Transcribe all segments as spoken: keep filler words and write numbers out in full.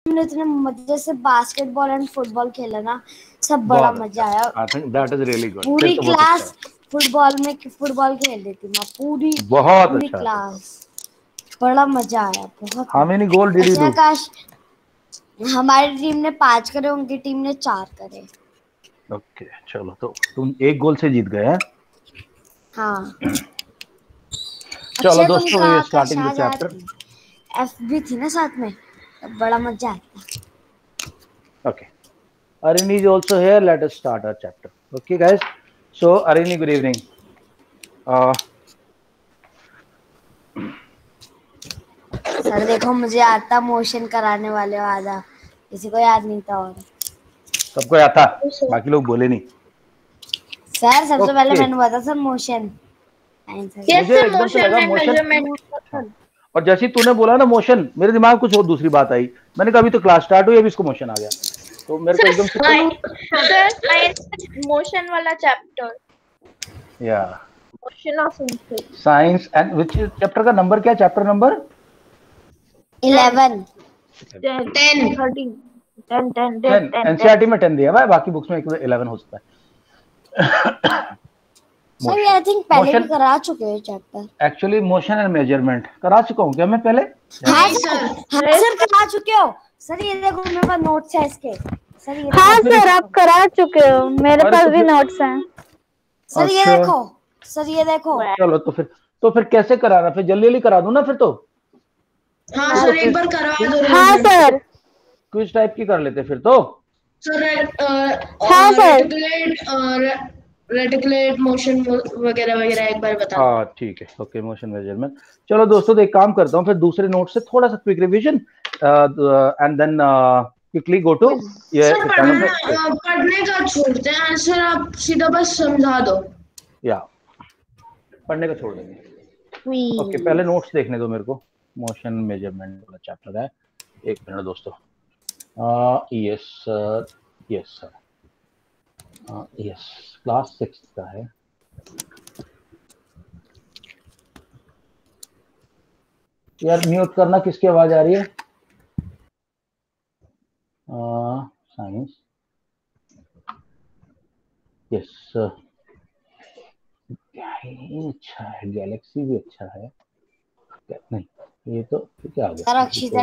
हमने इतने मजे से बास्केटबॉल एंड फुटबॉल खेला ना, सब बड़ा मजा आया। I think that is really good. पूरी क्लास फुटबॉल में फुटबॉल खेल रही थी मैं, पूरी बहुत पूरी अच्छा क्लास, बड़ा मजा आया बहुत। How many goal did you do? काश हमारी टीम ने पांच करे, उनकी टीम ने चार करे। ओके okay, चलो तो तुम एक गोल से जीत गए हैं। हाँ चलो दोस्तों, ये स्टार्टिंग द चैप्टर। एफ भी थी ना साथ में, बड़ा मजा आता। Okay, Arini is also here. Let us start our chapter. Okay guys, so Arini, good evening. uh sir देखो, मुझे आता मोशन कराने वाले वाला, किसी को याद नहीं था। और सबको याद था, बाकी लोग बोले नहीं। सर सबसे okay. पहले मैंने बताया सर मोशन। मुझे एकदम से लगा मोशन, और जैसे ही तूने बोला ना मोशन, मेरे दिमाग कुछ और दूसरी बात आई। मैंने कहा अभी तो क्लास स्टार्ट हुई, अभी इसको मोशन आ गया, तो मेरे को एकदम से मोशन वाला चैप्टर। या motion of science and which chapter का नंबर क्या है? Chapter number eleven ten thirteen ten ten ten. NCERT में टेन दिया है, बाकी बुक्स में इलेवन हो सकता है। सर ये आई थिंक पहले भी करा चुके हैं chapter. Actually motion and measurement करा चुका हूँ क्या मैं पहले? हाँ सर, हाँ सर करा चुके हो। सर ये देखो मेरे पास नोट्स है इसके। सर ये हाँ सर आप करा चुके हो, मेरे पास भी नोट्स हैं। सर ये देखो, सर ये देखो। चलो तो फिर तो फिर कैसे कराना? फिर जल्दी जल्दी करा दूं ना फिर तो। हाँ सर एक बार करवा दो। हाँ सर क्विज टाइप की कर लेते फिर तो। सर हाँ सर रेटिकुलेट मोशन वगैरह वगैरह एक बार बता। हाँ ठीक है, ओके मोशन मेजरमेंट। चलो दोस्तों तो एक काम करता हूँ, फिर दूसरे नोट से थोड़ा सा quick revision and then quickly go to. ये पढ़ने का छोड़ते हैं सर, आप सीधा बस समझा दो। या पढ़ने का छोड़ देंगे। ओके okay, पहले नोट्स देखने दो मेरे को। मोशन मेजरमेंट वाला चैप्टर है। एक मिनट दोस्तों। Yes sir, yes sir, yes class six का है। यार म्यूट करना, किसकी आवाज आ रही है? साइंस, यस अच्छा है, गैलेक्सी भी अच्छा है। नहीं ये तो क्या आ गया? सर अक्षिता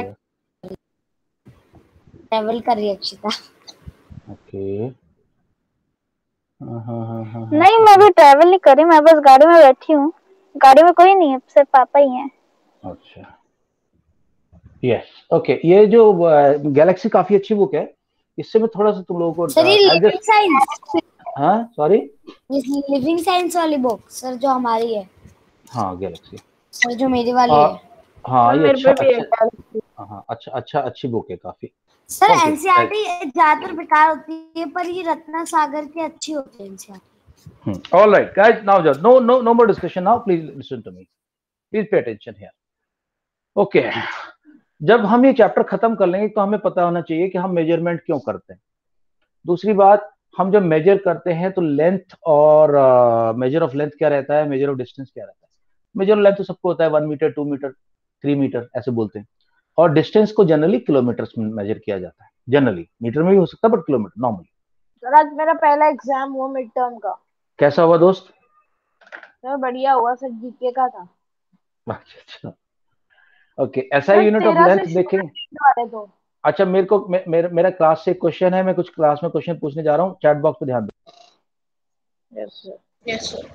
ट्रैवल कर रही है। अक्षिता ओके हाँ हाँ हाँ हाँ। नहीं मैं भी ट्रैवल नहीं कर रही, मैं बस गाड़ी में बैठी हूँ। गाड़ी में कोई नहीं है, सिर्फ पापा ही हैं। अच्छा यस ओके। ये जो गैलेक्सी काफी अच्छी बुक है, इससे मैं थोड़ा सा तुम लोगों को। सर ये लिविंग साइंस। हाँ सॉरी, लिविंग साइंस वाली बुक सर जो हमारी है। हाँ गैलेक्सी सर जो मेरी वाली आ, है। हाँ ये अच्छा अच्छा हाँ अच्छा अच्छा अच्छी बुक है काफी। सर एनसीईआरटी ज्यादातर बेकार होती है, पर ये रत्ना सागर की अच्छी होती है NCERT. All right guys, now just no no no more discussion now, please listen to me, please pay attention here. Okay, जब हम ये चैप्टर खत्म कर लेंगे तो हमें पता होना चाहिए कि हम मेजरमेंट क्यों करते हैं। दूसरी बात, हम जब मेजर करते हैं तो लेंथ और मेजर ऑफ लेंथ क्या रहता है, मेजर ऑफ डिस्टेंस क्या रहता है। मेजर ऑफ लेंथ तो सबको होता है, one metre, two metre, three metre ऐसे बोलते हैं, और डिस्टेंस को जनरली किलोमीटर्स में मेजर किया जाता है। जनरली मीटर में भी हो सकता है बट किलोमीटर नॉर्मली। सर आज मेरा पहला एग्जाम हुआ मिड टर्म का। कैसा हुआ दोस्त? सर बढ़िया हुआ सर, जीके का था। अच्छा अच्छा ओके, ऐसा यूनिट ऑफ लेंथ देखेंगे। तो अच्छा मेरे को मे, मेरा मेरा क्लास से क्वेश्चन है, मैं कुछ क्लास में क्वेश्चन पूछने जा रहा हूँ, चैट बॉक्स पे ध्यान दो। Yes sir, yes sir.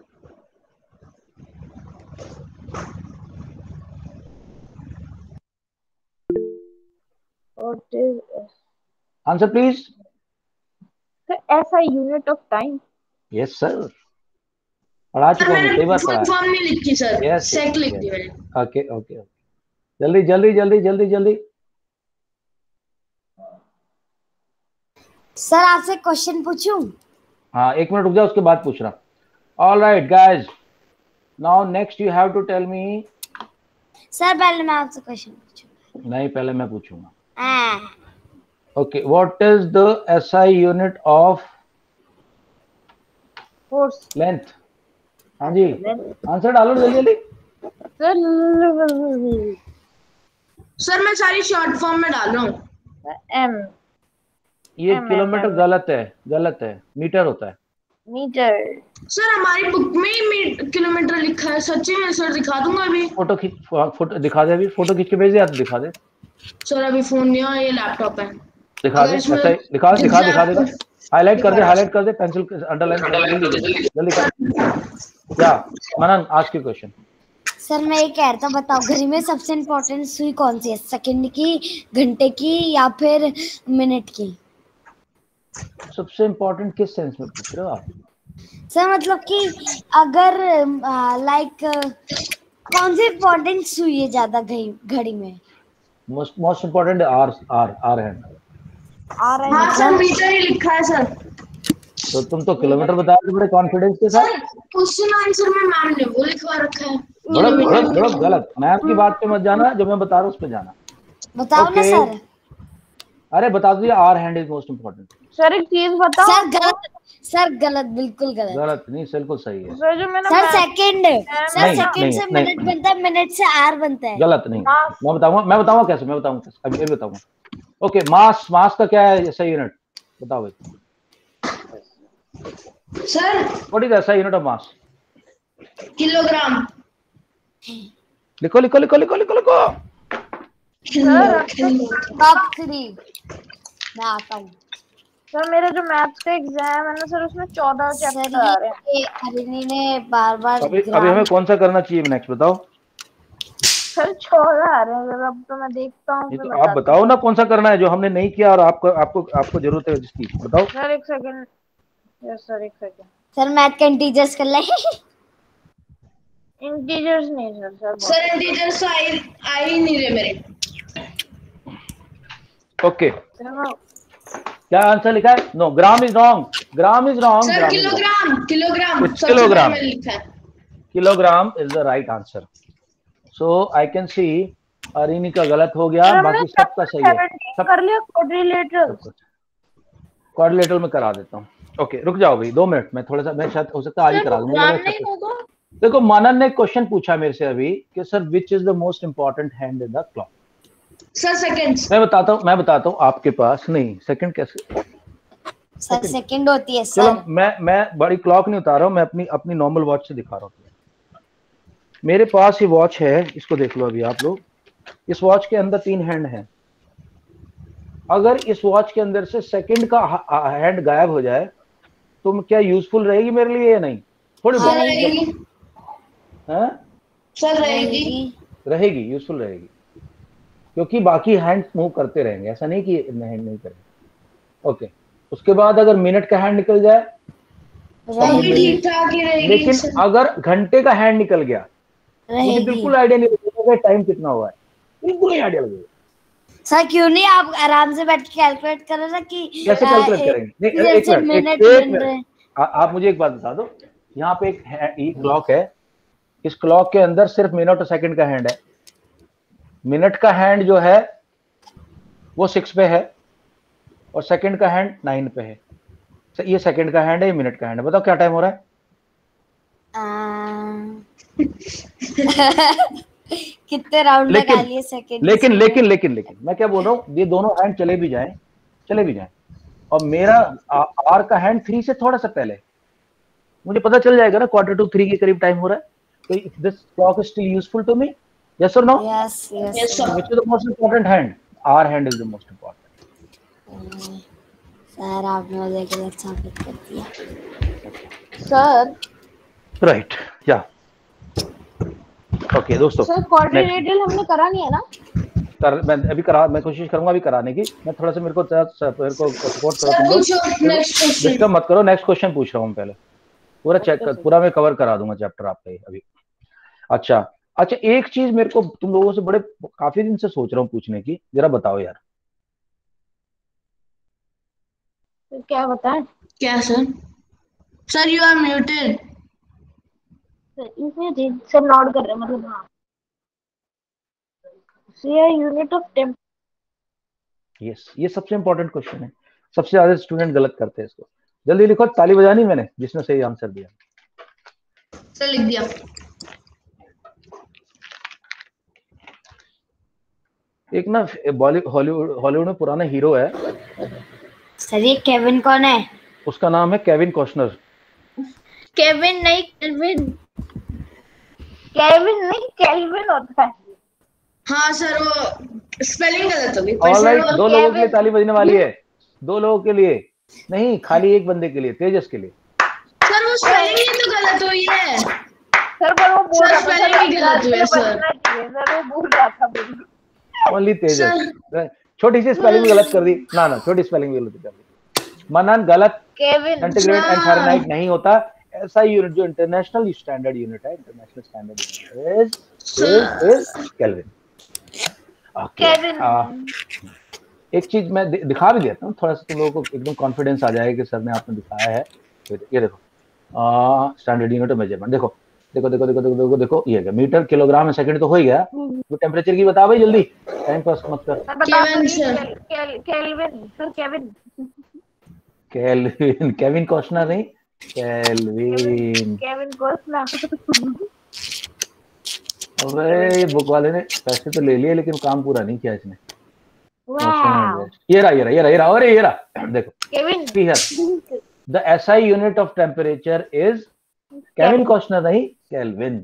What is answer please. Sir ऐसा unit of time. Yes sir, पढ़ा चुका हूँ, कई बार पढ़ा है। फॉर्म नहीं लिखी सर, यस सेक लिख दी मैंने। ओके ओके ओके, जल्दी जल्दी जल्दी जल्दी जल्दी। सर आपसे क्वेश्चन पूछूं? हाँ एक मिनट रुक जाओ, उसके बाद पूछ रहा। All right guys, now next you have to tell me. Sir पहले मैं आपसे क्वेश्चन पूछूंगा। नहीं पहले मैं पूछूंगा। Okay, what is the SI unit of force length? हाँ जी आंसर डालो जल्दी जल्दी। सर मैं सारी शॉर्ट फॉर्म में डाल रहा हूँ। एम ये M, किलोमीटर M, M. गलत है, गलत है, मीटर होता है। मीटर। सर हमारी बुक में ही किलोमीटर लिखा है। सच्ची में सर दिखा दूंगा अभी। फोटो खींच, फोटो दिखा दे, अभी फोटो खींच के भेज दे या तो दिखा दे। सर अभी फोन नहीं है, ये लैपटॉप है। दिखा दे, ऐसा ही दिखा दिखा दिखा देगा। हाईलाइट कर दे, हाईलाइट कर दे, पेंसिल अंडरलाइन कर दे, जल्दी जल्दी जल्दी कर। क्या मनन, आज की क्वेश्चन। सर मैं ये कह रहा था, बताओ घड़ी में सबसे इम्पोर्टेंट सुई कौन सी है, सेकंड की, घंटे की या फिर मिनट की? सबसे इम्पोर्टेंट किस सेंस में पूछ रहे हो आप? सर मतलब कि अगर लाइक कौन सी इम्पोर्टेंट सुई है ज्यादा घड़ी में? Most most important hour hour hour है। आ रहा है हाँ सर, मतलब? मीटर ही लिखा है सर। तो तुम तो किलोमीटर बता रहे बड़े कॉन्फिडेंस के साथ। सर क्वेश्चन आंसर में मैम ने वो लिखवा रखा है। गलत गलत गलत गलत, मैम की बात पे मत जाना, जो मैं बता रहा हूँ उस पे जाना। बताओ ना सर। अरे बता दो, hour hand is most important. Sir एक चीज बताओ। सर गलत, सर गलत, बिल्कुल गलत। गलत नहीं, बिल्कुल सही है सर जो मैंने सर सेकंड, सर सेकंड से नहीं, मिनट बनता है, मिनट से आर बनता है। गलत नहीं। मैं बताऊंगा, मैं बताऊंगा कैसे, मैं बताऊंगा कैसे, अभी अभी बताऊंगा। ओके, मास, मास का क्या है सही यूनिट बताओ भाई। सर व्हाट इज द सही यूनिट ऑफ मास? किलोग्राम। लिखो लिखो लिखो लिखो लिखो लिखो। टॉप थ्री मैं आता हूँ। सर मेरा जो मैथ्स का एग्जाम है ना सर, उसमें चौदह चैप्टर आ रहे हैं। अरिनी ने बार बार अभी अभी हमें कौन सा करना चाहिए नेक्स्ट बताओ। सर चौदह आ रहे हैं, अब तो मैं देखता हूँ। तो आप बताओ ना कौन सा करना है जो हमने नहीं किया और आपको आपको आपको जरूरत है जिसकी, बताओ। सर एक सेकंड। यस सर एक सेकंड। सर मैथ का इंटीजर्स कर ले। इंटीजर्स नहीं सर। सर सर इंटीजर्स आई आई नहीं रहे मेरे। ओके, क्या आंसर लिखा है? No, gram is wrong, gram is wrong. Sir kilogram, kilogram kilogram में लिखा है। Kilogram is the right answer. So I can see Arini का गलत हो गया, बाकी सबका सही है। सब कर लिया। क्वाड्रिलेटरल, क्वाड्रिलेटरल में करा देता हूँ। ओके रुक जाओ भाई, दो मिनट, मैं थोड़ा सा, मैं शायद हो सकता है आज ही करा दूंगा। देखो मनन ने क्वेश्चन पूछा मेरे से अभी कि sir which is the most important hand in the clock. Sir second. मैं बताता हूँ मैं बताता हूँ आपके पास नहीं, सेकंड कैसे? सर सेकंड होती है सर। चलो मैं मैं बड़ी क्लॉक नहीं उतार रहा हूँ, मैं अपनी अपनी नॉर्मल वॉच से दिखा रहा हूँ। मेरे पास ये वॉच है, इसको देख लो अभी आप लोग। इस वॉच के अंदर तीन हैंड हैं। अगर इस वॉच के अंदर से सेकंड का हैंड गायब हो जाए तो क्या यूजफुल रहेगी मेरे लिए या नहीं? थोड़ी बहुत रहेगी। हाँ सर रहेगी, रहेगी, यूजफुल रहेगी, क्योंकि बाकी हैंड मूव करते रहेंगे, ऐसा नहीं कि हैंड नहीं करेंगे। ओके, उसके बाद अगर मिनट का हैंड निकल जाए ठीक ठाक ही रहेगी। लेकिन अगर घंटे का हैंड निकल गया मुझे बिल्कुल आइडिया नहीं लगेगा टाइम कितना हुआ है, बिल्कुल नहीं आइडिया लगेगा। सर क्यों नहीं आप आराम से बैठ के कैलकुलेट करो ना कि कैसे कैलकुलेट करेंगे? नहीं एक मिनट, एक मिनट, आप मुझे एक बात बता दो। यहाँ पे एक क्लॉक है, इस क्लॉक के अंदर सिर्फ मिनट और सेकंड का हैंड है। मिनट का हैंड जो है वो सिक्स पे है और सेकंड का हैंड नाइन पे है। ये सेकंड का हैंड है, ये मिनट का हैंड है। बताओ क्या टाइम हो रहा है? कितने राउंड लगा लिए सेकंड? लेकिन लेकिन लेकिन लेकिन मैं क्या बोल रहा हूँ, ये दोनों हैंड चले भी जाएं चले भी जाएं और मेरा आर का हैंड थ्री से थोड़ा सा पहले, मुझे पता चल जाएगा ना क्वार्टर टू थ्री के करीब टाइम हो रहा है। तो this clock is still useful to me, yes और no? Yes yes sir. Which is the most important hand? Hour hand is the most important. Sir आपने मुझे गलत साबित कर दिया सर। राइट या ओके दोस्तों, सर क्वाड्रिलेटरल हमने करा नहीं है ना? कर मैं अभी करा, मैं कोशिश करूंगा अभी कराने की। मैं थोड़ा सा मेरे को मेरे को सपोर्ट करो, डिस्टर्ब मत करो। नेक्स्ट क्वेश्चन पूछ रहा हूँ पहले, पूरा चेक कर, पूरा मैं कवर करा दूंगा चैप्टर आपका अभी। अच्छा अच्छा, एक चीज मेरे को तुम लोगों से बड़े काफी दिन से सोच रहा हूँ पूछने की, जरा बताओ यार। क्या बताएं? क्या सर? Sir you are muted. इसमें जी सर नोट कर रहे हैं, मतलब हाँ यूनिट ऑफ टेम्प। यस, ये सबसे इंपॉर्टेंट क्वेश्चन है, सबसे ज्यादा स्टूडेंट गलत करते हैं इसको। जल्दी लिखो, ताली बजानी मैंने जिसने सही आंसर दिया। सर लिख दिया। एक ना हॉलीवुड हॉलीवुड में पुराना हीरो है सर, ये केविन कौन है? उसका नाम है केविन कॉस्टनर। केविन नहीं, केल्विन। केविन नहीं, केल्विन होता है। हाँ सर, वो स्पेलिंग गलत होगी। ऑलराइट, दो लोगों के लिए ताली बजने वाली है, दो लोगों के लिए नहीं, खाली एक बंदे के लिए, तेजस के लिए। सर वो स्पेलिंग ही तो गलत हुई है सर, पर वो बोल सर, रहा था स्पेलिंग ही गलत हुई है सर। सर वो बोल रहा था। ओनली तेजस, छोटी सी स्पेलिंग गलत कर दी ना ना छोटी स्पेलिंग गलत कर दी। मनन गलत, केविन सेंटीग्रेड एंड फारेनहाइट नहीं होता। ऐसा यूनिट जो इंटरनेशनल स्टैंडर्ड यूनिट है, international standard unit is is is kelvin. Okay, एक चीज मैं दिखा भी देता हूँ, थोड़ा सा तुम लोगों को एकदम कॉन्फिडेंस आ जाएगा कि सर ने आपने दिखाया है। ये देखो, स्टैंडर्ड यूनिट ऑफ मेजरमेंट, देखो देखो देखो देखो देखो देखो देखो ये मीटर किलोग्राम सेकंड तो हो ही गया। तो टेम्परेचर की बता भाई जल्दी, टाइम पास मत कर। Kevin sir, kelvin sir, Kevin kelvin, Kevin Costner नहीं, केल्विन केविन कॉस्टनर। अरे बुक वाले ने पैसे तो ले लिए लेकिन काम पूरा नहीं किया इसने। वाओ, ये रहा ये रहा ये रहा ये रहा अरे ये रहा देखो, Kevin. Here the SI unit of temperature is Kevin Costner नहीं, केल्विन।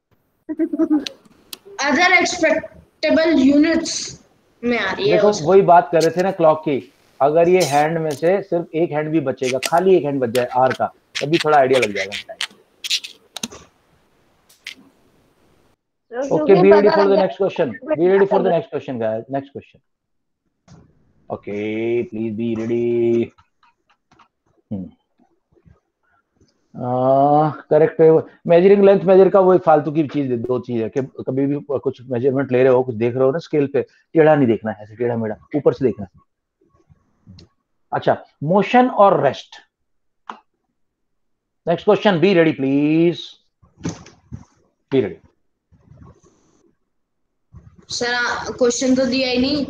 अदर एक्सपेक्टेबल यूनिट्स में आ रही है। देखो वही बात कर रहे थे ना क्लॉक की, अगर ये हैंड में से सिर्फ एक हैंड भी बचेगा, खाली एक हैंड बच जाए आर का, तभी थोड़ा आइडिया लग जाएगा। Okay, be ready for the next question. Be ready for the next question, guys. Next question. Okay, please be ready. Hmm. Correct है। मेजरिंग लेंथ मेजर का वो फालतू की चीज, दो चीज है कि कभी भी कुछ मेजरमेंट ले रहे हो, कुछ देख रहे हो ना स्केल पे, टेढ़ा नहीं देखना है, ऐसे टेढ़ा मेढ़ा, ऊपर से देखना है। अच्छा, मोशन और rest. Next question, be ready please, be ready. Sir question तो दिया ही नहीं।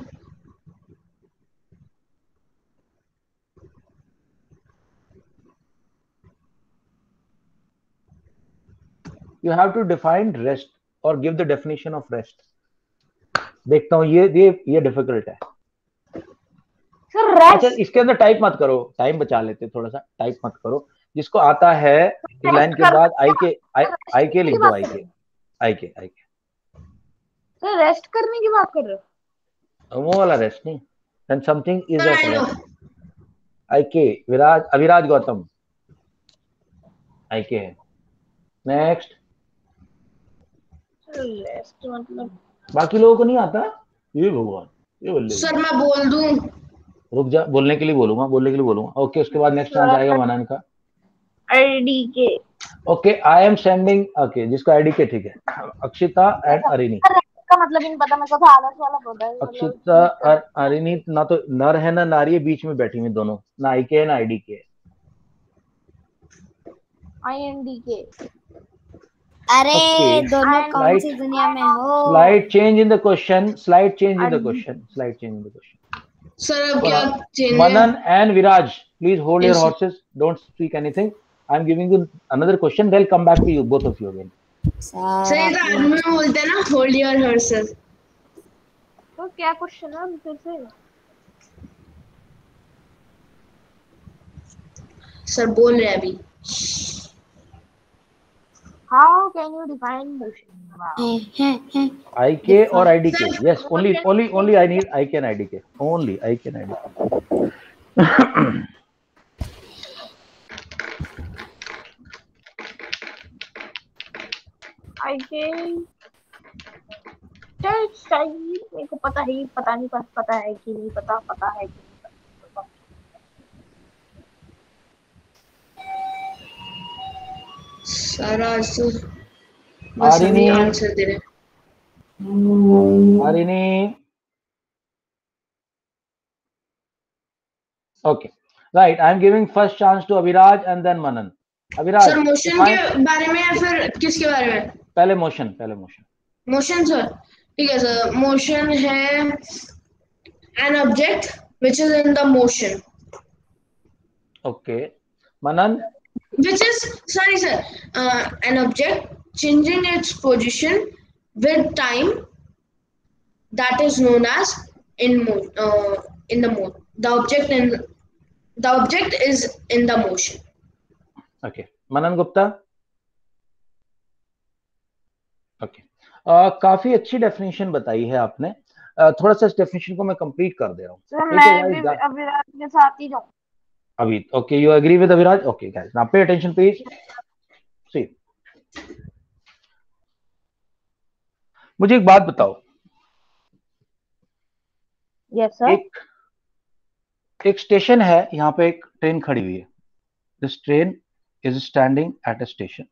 You have to define rest or give the definition of rest. देखता हूँ ये ये ये डिफिकल्ट है। अच्छा, इसके अंदर टाइप मत करो, टाइम बचा लेते थोड़ा सा, टाइप मत करो। जिसको आता है इस लाइन के बाद आई के आई, आई के लिख दो, आई के आई के आई के सर रेस्ट करने की बात कर रहे हो? वो वाला रेस्ट नहीं, then something is at rest. आई के विराज, अभिराज गौतम, आई के है। नेक्स्ट, रेस्ट मतलब बाकी लोगों को नहीं आता ये, भगवान ये बोल ले। सर मैं बोल दूं? रुक जा, बोलने के लिए बोलूंगा, बोलने के लिए बोलूंगा। ओके, उसके बाद नेक्स्ट चांस आएगा मनन का। IDK. Okay, I am sending, okay जिसको आईडीके, ठीक है। अक्षिता एंड अरिनी का मतलब नहीं पता, मेरे को तो आलस वाला पता है। अक्षिता और अरिनी ना तो नर है ना नारी है, बीच में बैठी हुई दोनों, ना आईके है ना आईडीके। आईएनडीके। अरे Okay. दोनों And- कौन सी दुनिया में हो? Slide change in the question, slide change in the question, slide change in the question. Sir अब क्या चेंज है? Manan and Viraj, please hold your Yes, sir. horses, don't speak anything. I'm giving you another question, they'll come back to you, both of you again. Sir ये तो army में बोलते हैं ना, hold your horses. तो क्या क्वेश्चन है फिर से? सर बोल रहे हैं अभी। How can you define motion? I K or I D K? Yes, only, only, only I need I K and I D K. Only I K and I D K. I K चल सही, मेरे को पता है, पता नहीं बस पता है कि नहीं पता, पता है कि नहीं पता। सारा आंसर बस हम ही आंसर दे रहे हैं। Arini. Okay, right. I'm giving first chance to Abhiraj and then Manan. Abhiraj. Sir motion के बारे में या फिर किसके बारे में? पहले मोशन, पहले मोशन। मोशन सर, ठीक है सर। मोशन है an object which is in the motion. Okay. Manan. Which is, sorry sir, uh, an object changing its position with time that is known as in mo uh, in the mo the object in the object is in the motion. Okay, Manan Gupta. Okay, okay. uh, काफी अच्छी definition बताई है आपने. uh, थोड़ा सा इस definition को मैं कंप्लीट कर दे रहा हूँ. सर मैं भी अविराज के साथ ही जाऊँ. अभी okay, you agree with Aviraj? Okay guys, now pay attention please. See, मुझे एक बात बताओ. Yes sir. एक एक स्टेशन है, यहाँ पे एक ट्रेन खड़ी हुई है. This train is standing at a station,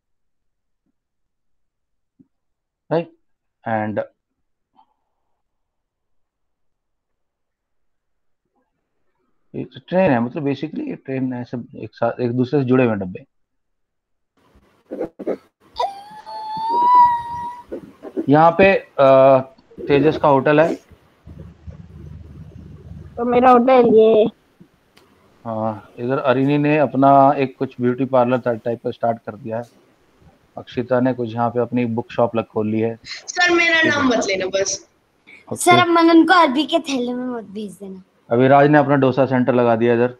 right? And एक ट्रेन है, मतलब बेसिकली ये ट्रेन है, सब एक साथ एक दूसरे से जुड़े हुए डब्बे. यहाँ पे तेजस का होटल है. तो मेरा होटल ये. हाँ, इधर अरिनी ने अपना एक कुछ ब्यूटी पार्लर टाइप का स्टार्ट कर दिया है. अक्षिता ने कुछ यहाँ पे अपनी बुक शॉप लग खोल ली है. सर मेरा नाम मत लेना बस. okay. सर अब मनन को अरबी के थैले में मत भेज देना. अविराज ने अपना डोसा सेंटर लगा दिया इधर.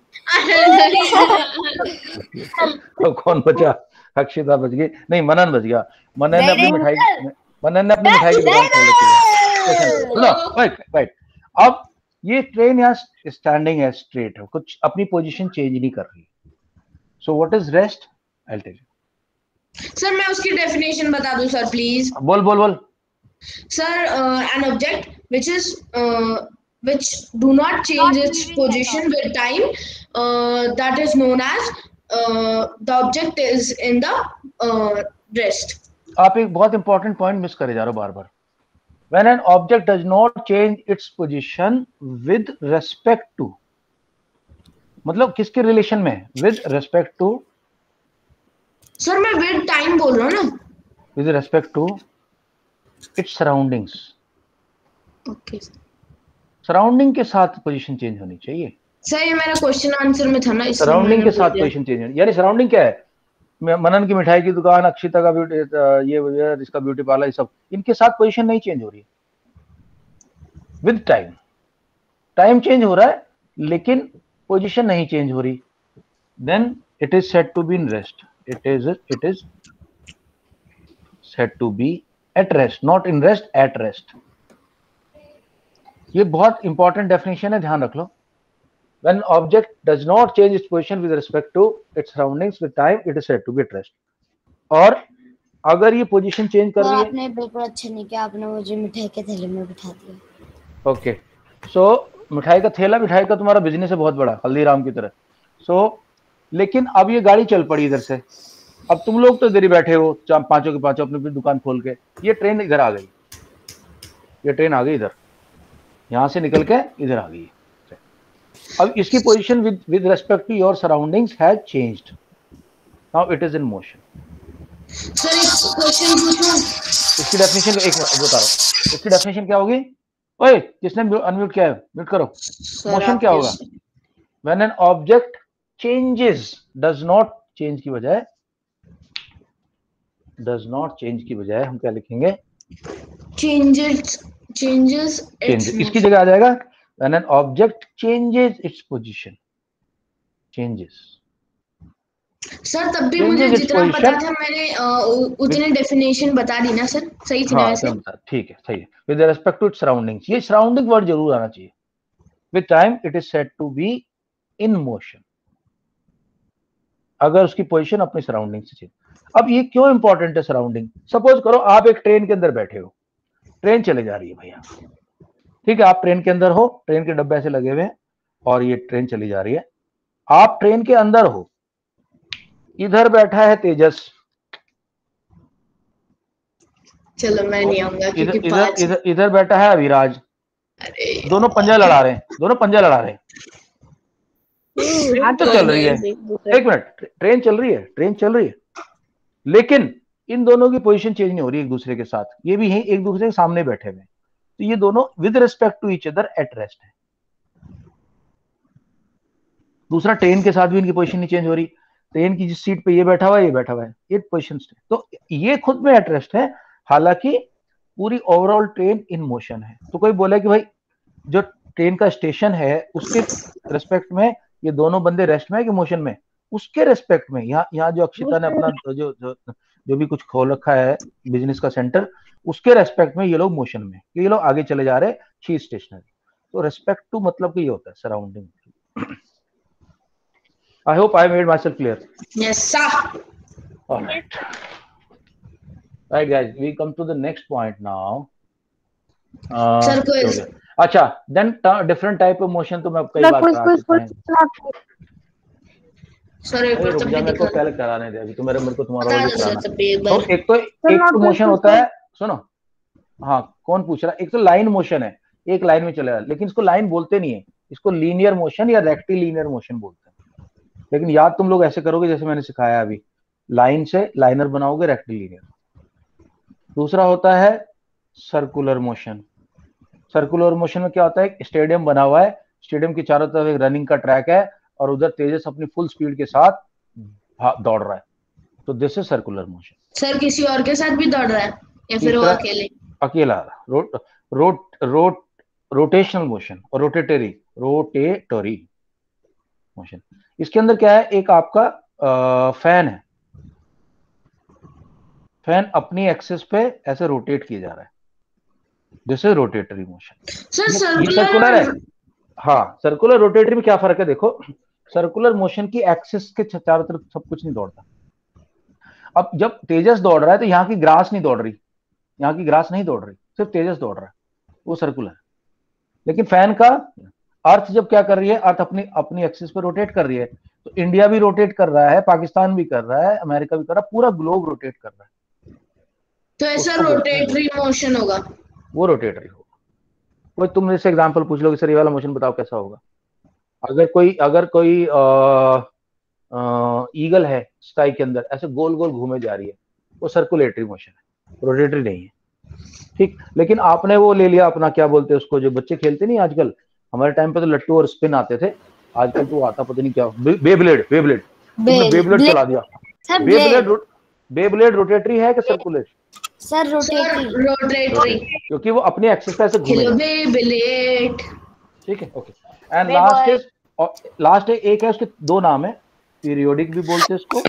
तो कौन बचा? अक्षिता बच गई. नहीं, मनन बच गया. मनन ने अपनी मिठाई मनन ने अपनी मिठाई की दुकान खोल रखी है. Right right. अब ये ट्रेन यहाँ स्टैंडिंग है स्ट्रेट है, कुछ अपनी पोजीशन चेंज नहीं कर रही. So what is rest? I will tell you. Sir मैं उसकी डेफिनेशन बता दूं सर प्लीज. बोल बोल बोल. Sir an object which is which do not change its position with time, uh, that is known as uh, the object is in the uh, rest. आप एक बहुत इंपॉर्टेंट पॉइंट मिस करे जा रहे हो बार बार. When an object does not change its position with respect to, मतलब किसके relation में? With respect to. सर मैं with time बोल रहा हूँ ना. With respect to its surroundings. Okay. Surrounding के साथ पोजीशन चेंज होनी चाहिए. सर ये मेरा क्वेश्चन आंसर में था ना. सराउंडिंग के साथ पोजीशन चेंज होनी. यानी सराउंडिंग क्या है? मनन की मिठाई की दुकान, अक्षिता का ब्यूटी, ये इसका ब्यूटी पार्लर, ये सब इनके साथ पोजीशन नहीं चेंज हो रही. विद टाइम टाइम चेंज हो रहा है लेकिन पोजीशन नहीं चेंज हो रही. Then it is said to be in rest. It is it is said to be at rest, not in rest, at rest. ये बहुत इंपॉर्टेंट डेफिनेशन है, ध्यान रख लो. When object does not change its position with respect to its surroundings with time, it is said to be at rest. और अगर ये position change कर रही है. आपने बिल्कुल अच्छा नहीं किया, आपने मुझे मिठाई के थैले में बिठा दिया. ओके, सो मिठाई का थैला, मिठाई का तुम्हारा बिजनेस है बहुत बड़ा, हल्दीराम की तरह. सो so, लेकिन अब ये गाड़ी चल पड़ी इधर से. अब तुम लोग तो इधर ही बैठे हो, पांचों के पांचों अपनी अपनी दुकान खोल के. ये ट्रेन इधर आ गई, ये ट्रेन आ गई इधर, यहां से निकल के इधर आ गई. अब इसकी position with with respect to your surroundings has changed. Now it is in motion. Sir एक क्वेश्चन पूछूं? इसकी डेफिनेशन एक बता रहा हूं. इसकी डेफिनेशन क्या होगी? ओए किसने अनम्यूट किया है, म्यूट करो. मोशन क्या होगा? When an object changes, does not change की बजाय, डज नॉट चेंज की बजाय हम क्या लिखेंगे? चेंजेस changes its इसकी जगह आ जाएगा when an object changes its position. changes. Sir तब भी मुझे जितना पता था मैंने उतनी डेफिनेशन बता दी ना सर. सही थी ना वैसे? ठीक है, सही है. with respect to its surroundings, ये सराउंडिंग वर्ड जरूर आना चाहिए. with time it is said to be in motion. अगर उसकी पोजीशन अपनी सराउंडिंग से चेंज. अब ये क्यों इंपॉर्टेंट है सराउंडिंग? सपोज करो आप एक ट्रेन के अंदर बैठे हो, ट्रेन चले जा रही है भैया, ठीक है. आप ट्रेन के अंदर हो, ट्रेन के डब्बे ऐसे लगे हुए हैं और ये ट्रेन चली जा रही है. आप ट्रेन के अंदर हो, इधर बैठा है तेजस. चलो मैं नहीं आऊंगा क्योंकि इधर इधर इधर बैठा है अविराज. अरे दोनों पंजा लड़ा रहे हैं, दोनों पंजा लड़ा रहे हैं. ट्रेन तो चल रही है, एक मिनट, ट्रेन चल रही है, ट्रेन चल रही है, लेकिन इन दोनों की पोजीशन चेंज नहीं हो रही एक दूसरे के साथ. ये भी है एक दूसरे के सामने बैठे हुए, तो ये दोनों with respect to each other at rest है. दूसरा, ट्रेन के साथ भी इनकी पोजीशन नहीं चेंज हो रही. ट्रेन की जिस सीट पे ये बैठा हुआ है, ये बैठा हुआ है, ये पोजीशन. तो ये खुद में एट रेस्ट है, हालांकि पूरी ओवरऑल ट्रेन इन मोशन है। तो कोई बोले कि भाई जो ट्रेन का स्टेशन है उसके रेस्पेक्ट में ये दोनों बंदे रेस्ट में है कि मोशन में, उसके रेस्पेक्ट में यहाँ यहाँ जो अक्षिता ने अपना जो जो जो भी कुछ खोल रखा है बिजनेस का सेंटर, उसके रेस्पेक्ट में ये लोग मोशन में, ये लोग आगे चले जा रहे हैं, शी स्टेशनरी। तो रेस्पेक्ट टू मतलब कि ये होता है surrounding. I hope I made myself clear. Yes, sir. Alright. Right guys, we come to the next point now. Uh, Sir, quiz. हो गया। अच्छा, then different type of motion तो मैं कई बार करा चुका हूं। सर एक बार रुक तब जा, भी मेरे को दिखा पहले कराने दे, अभी तो मेरे मेरे को तुम्हारा बता ऑलरेडी दो सर कराना। तब भी एक तो बार। एक तो एक तो मोशन होता है, सुनो, हाँ कौन पूछ रहा है, एक तो लाइन मोशन है, एक लाइन में चलेगा, लेकिन इसको लाइन बोलते नहीं है, इसको लीनियर मोशन या रेक्टिलिनियर मोशन बोलते हैं। लेकिन याद तुम लोग ऐसे करोगे जैसे मैंने सिखाया अभी, लाइन से लाइनर बनाओगे, रेक्टिलिनियर। दूसरा होता है सर्कुलर मोशन। सर्कुलर मोशन में क्या होता है, स्टेडियम बना हुआ है, स्टेडियम के चारों तरफ एक रनिंग का ट्रैक है और उधर तेजस अपनी फुल स्पीड के साथ दौड़ रहा है, तो this is circular motion. Sir किसी और के साथ भी दौड़ रहा है या फिर वो अकेले? अकेला। रोट रोट रोट रोटेशनल मोशन और रोटेटरी रोटेटरी मोशन। इसके अंदर क्या है, एक आपका आ, फैन है, फैन अपनी एक्सिस पे ऐसे रोटेट किया जा रहा है, this is rotatory motion. Sir circular है, हाँ सर्कुलर रोटेटरी में क्या फर्क है, देखो सर्कुलर मोशन की एक्सिस के चारों तरफ सब कुछ नहीं दौड़ता। अब जब तेजस दौड़ रहा है तो यहाँ की ग्रास नहीं दौड़ रही, यहाँ की ग्रास नहीं दौड़ रही, सिर्फ तेजस दौड़ रहा है, वो सर्कुलर है। लेकिन फैन का अर्थ जब क्या कर रही है, अर्थ अपनी अपनी एक्सिस पे रोटेट कर रही है, तो इंडिया भी रोटेट कर रहा है, पाकिस्तान भी कर रहा है, अमेरिका भी कर रहा है, पूरा ग्लोब रोटेट कर रहा है, तो ऐसा रोटेटरी मोशन होगा, वो रोटेटरी होगा। कोई तुम जैसे एग्जांपल पूछ लोगे सर ये वाला मोशन बताओ कैसा होगा, अगर कोई अगर कोई आ, आ, ईगल है स्काई के अंदर ऐसे गोल गोल घूमे जा रही है, वो सर्कुलेटरी मोशन है, रोटेटरी नहीं है, ठीक। लेकिन आपने वो ले लिया अपना, क्या बोलते हैं उसको, जो बच्चे खेलते नहीं आजकल, हमारे टाइम पे तो लट्टू और स्पिन आते थे, आजकल तो आता पता नहीं क्या, बेब्लेड बेब्लेड बेब्लेड चला दिया। बेब्लेड बेब्लेड रोटेटरी है कि सर्कुलेटरी? सर रोटेटरी रोटेटरी, क्योंकि वो अपनी एक्सिस पे ऐसे घूमेगा, बेब्लेड, ठीक है, okay. And last is, last है एक है, उसके दो नाम है, पीरियोडिक भी बोलते हैं इसको,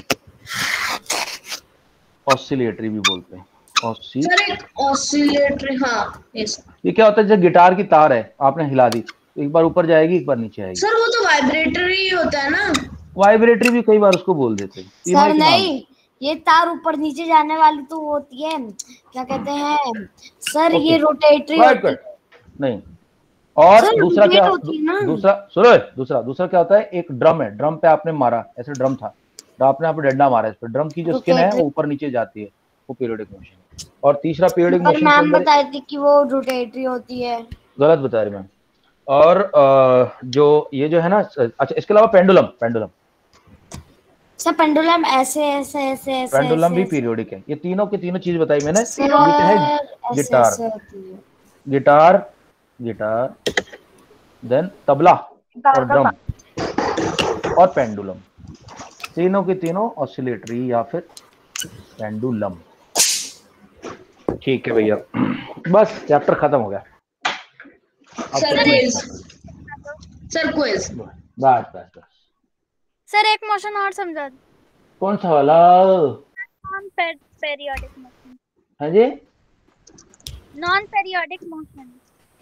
ऑसिलेटरी भी बोलते हैं। ऑसी सर एक ऑसिलेटरी, हाँ ये क्या होता है, जैसे गिटार की तार है, आपने हिला दी, एक बार ऊपर जाएगी एक बार नीचे आएगी। सर वो तो वाइब्रेटरी होता है ना? वाइब्रेटरी भी कई बार उसको बोल देते हैं सर। नहीं, ये तार ऊपर नीचे जाने वाली तो होती है, क्या कहते हैं सर, ये रोटेटरी होती है नहीं। और दूसरा क्या, दूसरा सुनो, दूसरा दूसरा क्या होता है, एक ड्रम है, ड्रम पे आपने मारा, ऐसे ड्रम था, तो आपने यहाँ पे डंडा मारा इस पे, ड्रम की जो स्किन है वो ऊपर नीचे जाती है, वो पीरियोडिक मोशन। और तीसरा पीरियोडिक मोशन मैम बताई थी कि वो रोटेटरी होती है, गलत बता रही मैम। और आ, जो ये जो है ना, अच्छा इसके अलावा पेंडुलम, पेंडुलम सर पेंडुलम ऐसे ऐसे ऐसे ऐसे पेंडुलम भी पीरियोडिक है। ये तीनों की तीनों चीज बताई मैंने। है गिटार, गिटार गिटार देन तबला और ड्रम और पेंडुलम, तीनों की तीनों ऑसिलेटरी या फिर पेंडुलम, ठीक है भैया। बस चैप्टर खत्म हो गया। सर क्विज, सर क्विज, बस बस बस। सर एक मोशन और समझा दो। कौन सा वाला? Non periodic motion. हाँ जी, नॉन पेरियोडिक मोशन।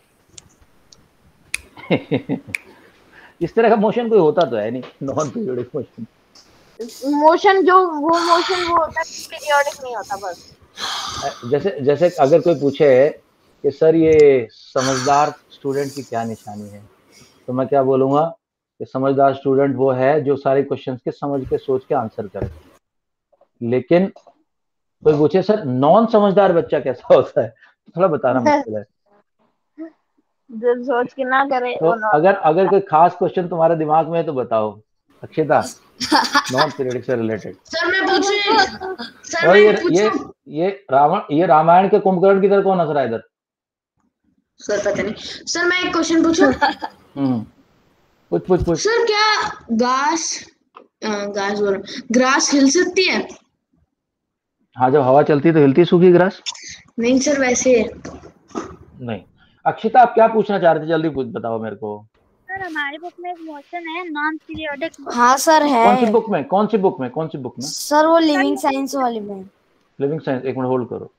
इस तरह का मोशन कोई होता तो है नहीं, नॉन पीरियोडिक मोशन। मोशन जो वो मोशन वो होता है, पीरियोडिक नहीं होता बस। जैसे जैसे अगर कोई पूछे कि सर ये समझदार स्टूडेंट की क्या निशानी है, तो मैं क्या बोलूंगा कि समझदार स्टूडेंट वो है जो सारे क्वेश्चंस के समझ के सोच के आंसर करे। लेकिन कोई पूछे सर नॉन समझदार बच्चा कैसा होता है, तो थोड़ा बताना मुश्किल है। जो सोच के ना करे तो अगर अगर कोई खास क्वेश्चन तुम्हारे दिमाग में है तो बताओ अक्षिता, नॉन पीरियोडिक से रिलेटेड। सर मैं पूछूं? सर और मैं ये पूछूं? ये ये रावण ये रामायण के कुंभकर्ण की तरह कौन हंस रहा है इधर? सर पता नहीं। सर मैं एक क्वेश्चन पूछूं? हम्म पूछ पूछ पूछ। सर क्या घास घास बोल रहा ग्रास हिल सकती है? हाँ, जब हवा चलती है तो हिलती सूखी ग्रास। नहीं सर वैसे नहीं। अक्षिता आप क्या पूछना चाह रहे थे, जल्दी पूछ बताओ मेरे को। सर हमारी बुक में एक मोशन है नॉन पीरियोडिक। हाँ सर है। कौन सी बुक में, कौन सी बुक में, कौन सी बुक में? सर वो लिविंग साइंस वाली में। लिविंग साइंस, एक मिनट होल्ड करो।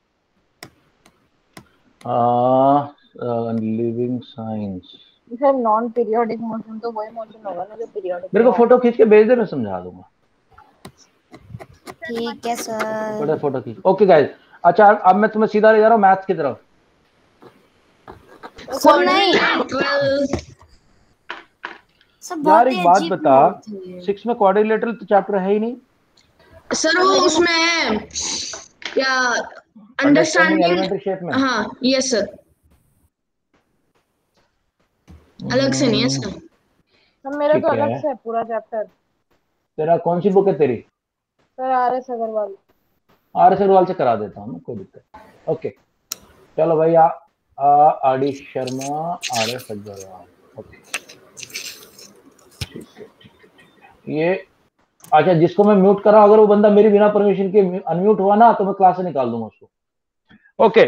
Living science sir non periodic motion तो वही मोशन होगा ना जो पीरियोडिक। मेरे को फोटो खींच के भेज दे, मैं समझा दूंगा। ठीक है सर। बड़ा फोटो खींच। ओके गाइस, अच्छा अब मैं तुम्हें सीधा ले जा रहा हूँ मैथ्स की तरफ। सर नहीं सब यार बहुत एक ही बात अजीब बता, note है। सिक्स में क्वाड्रिलेटरल तो चैप्टर है ही नहीं। सर वो उसमें है क्या, अंडरस्टैंडिंग अंडरस्टैंडिंग। एलिमेंट्री शेप में। हाँ यस सर, अलग से नहीं है सर। सर मेरा ठीक तो अलग है। से है पूरा चैप्टर। तेरा कौन सी बुक है तेरी? Sir R S Agarwal. R S Agarwal से करा देता हूँ, कोई दिक्कत। ओके चलो भाई, आ R D Sharma, R S Agarwal. Okay ठीक है ठीक है ठीक है। ये अच्छा, जिसको मैं म्यूट कर रहा हूं, अगर वो बंदा मेरी बिना परमिशन के अनम्यूट हुआ ना तो मैं क्लास से निकाल दूंगा उसको। ओके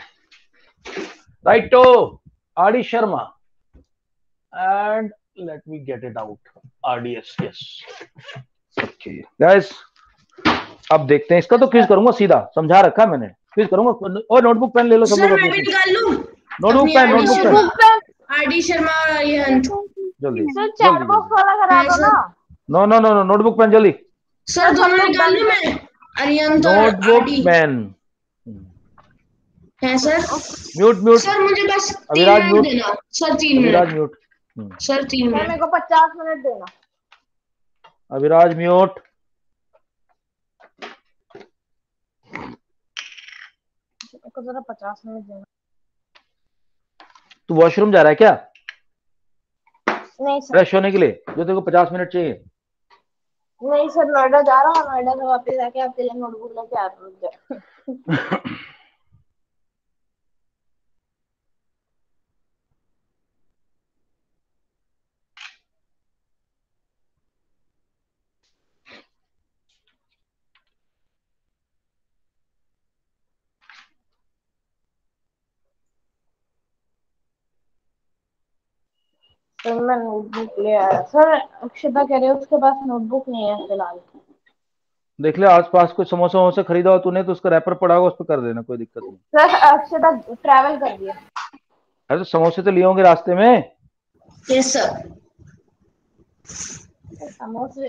राइट, तो R D Sharma and let me get it out, R D S. Yes okay guys, अब देखते हैं। इसका तो क्विज करूंगा सीधा, समझा रखा मैंने, क्विज करूंगा। और नोटबुक पेन ले लो सब सर लोग मैं भी अपनी। निकाल लूं notebook pen, notebook pen R D Sharma और अरिहंत। जल्दी सर चैट बॉक्स वाला करा दो ना। No no no no notebook pen जल्दी। सर दोनों निकाल लूं मैं, अरिहंत और नोटबुक आर डी पेन है सर। Mute mute. सर मुझे बस तीन अविराज मिनट म्यूट, देना सर, तीन अविराज मिनट म्यूट, सर, तीन सर मिनट। मेरे को पचास मिनट देना। अविराज म्यूट। मेरे को जरा पचास मिनट देना। तू वॉशरूम जा रहा है क्या? नहीं सर, फ्रेश होने के लिए जो तेरे को पचास मिनट चाहिए? नहीं सर नोएडा जा रहा हूँ, नोएडा से वापस जाके आपके लिए नोटबुक लेके आ रहा हूँ। सर मैं नोटबुक ले आया। सर अक्षता कह रही है उसके पास नोटबुक नहीं है फिलहाल। देख ले आसपास कोई समोसा वमोसा खरीदा हो तूने तो उसका रैपर पड़ा होगा, उस पर कर देना, कोई दिक्कत नहीं। सर अक्षता ट्रैवल कर दिया। अरे तो समोसे तो लिए होंगे रास्ते में। Yes sir. समोसे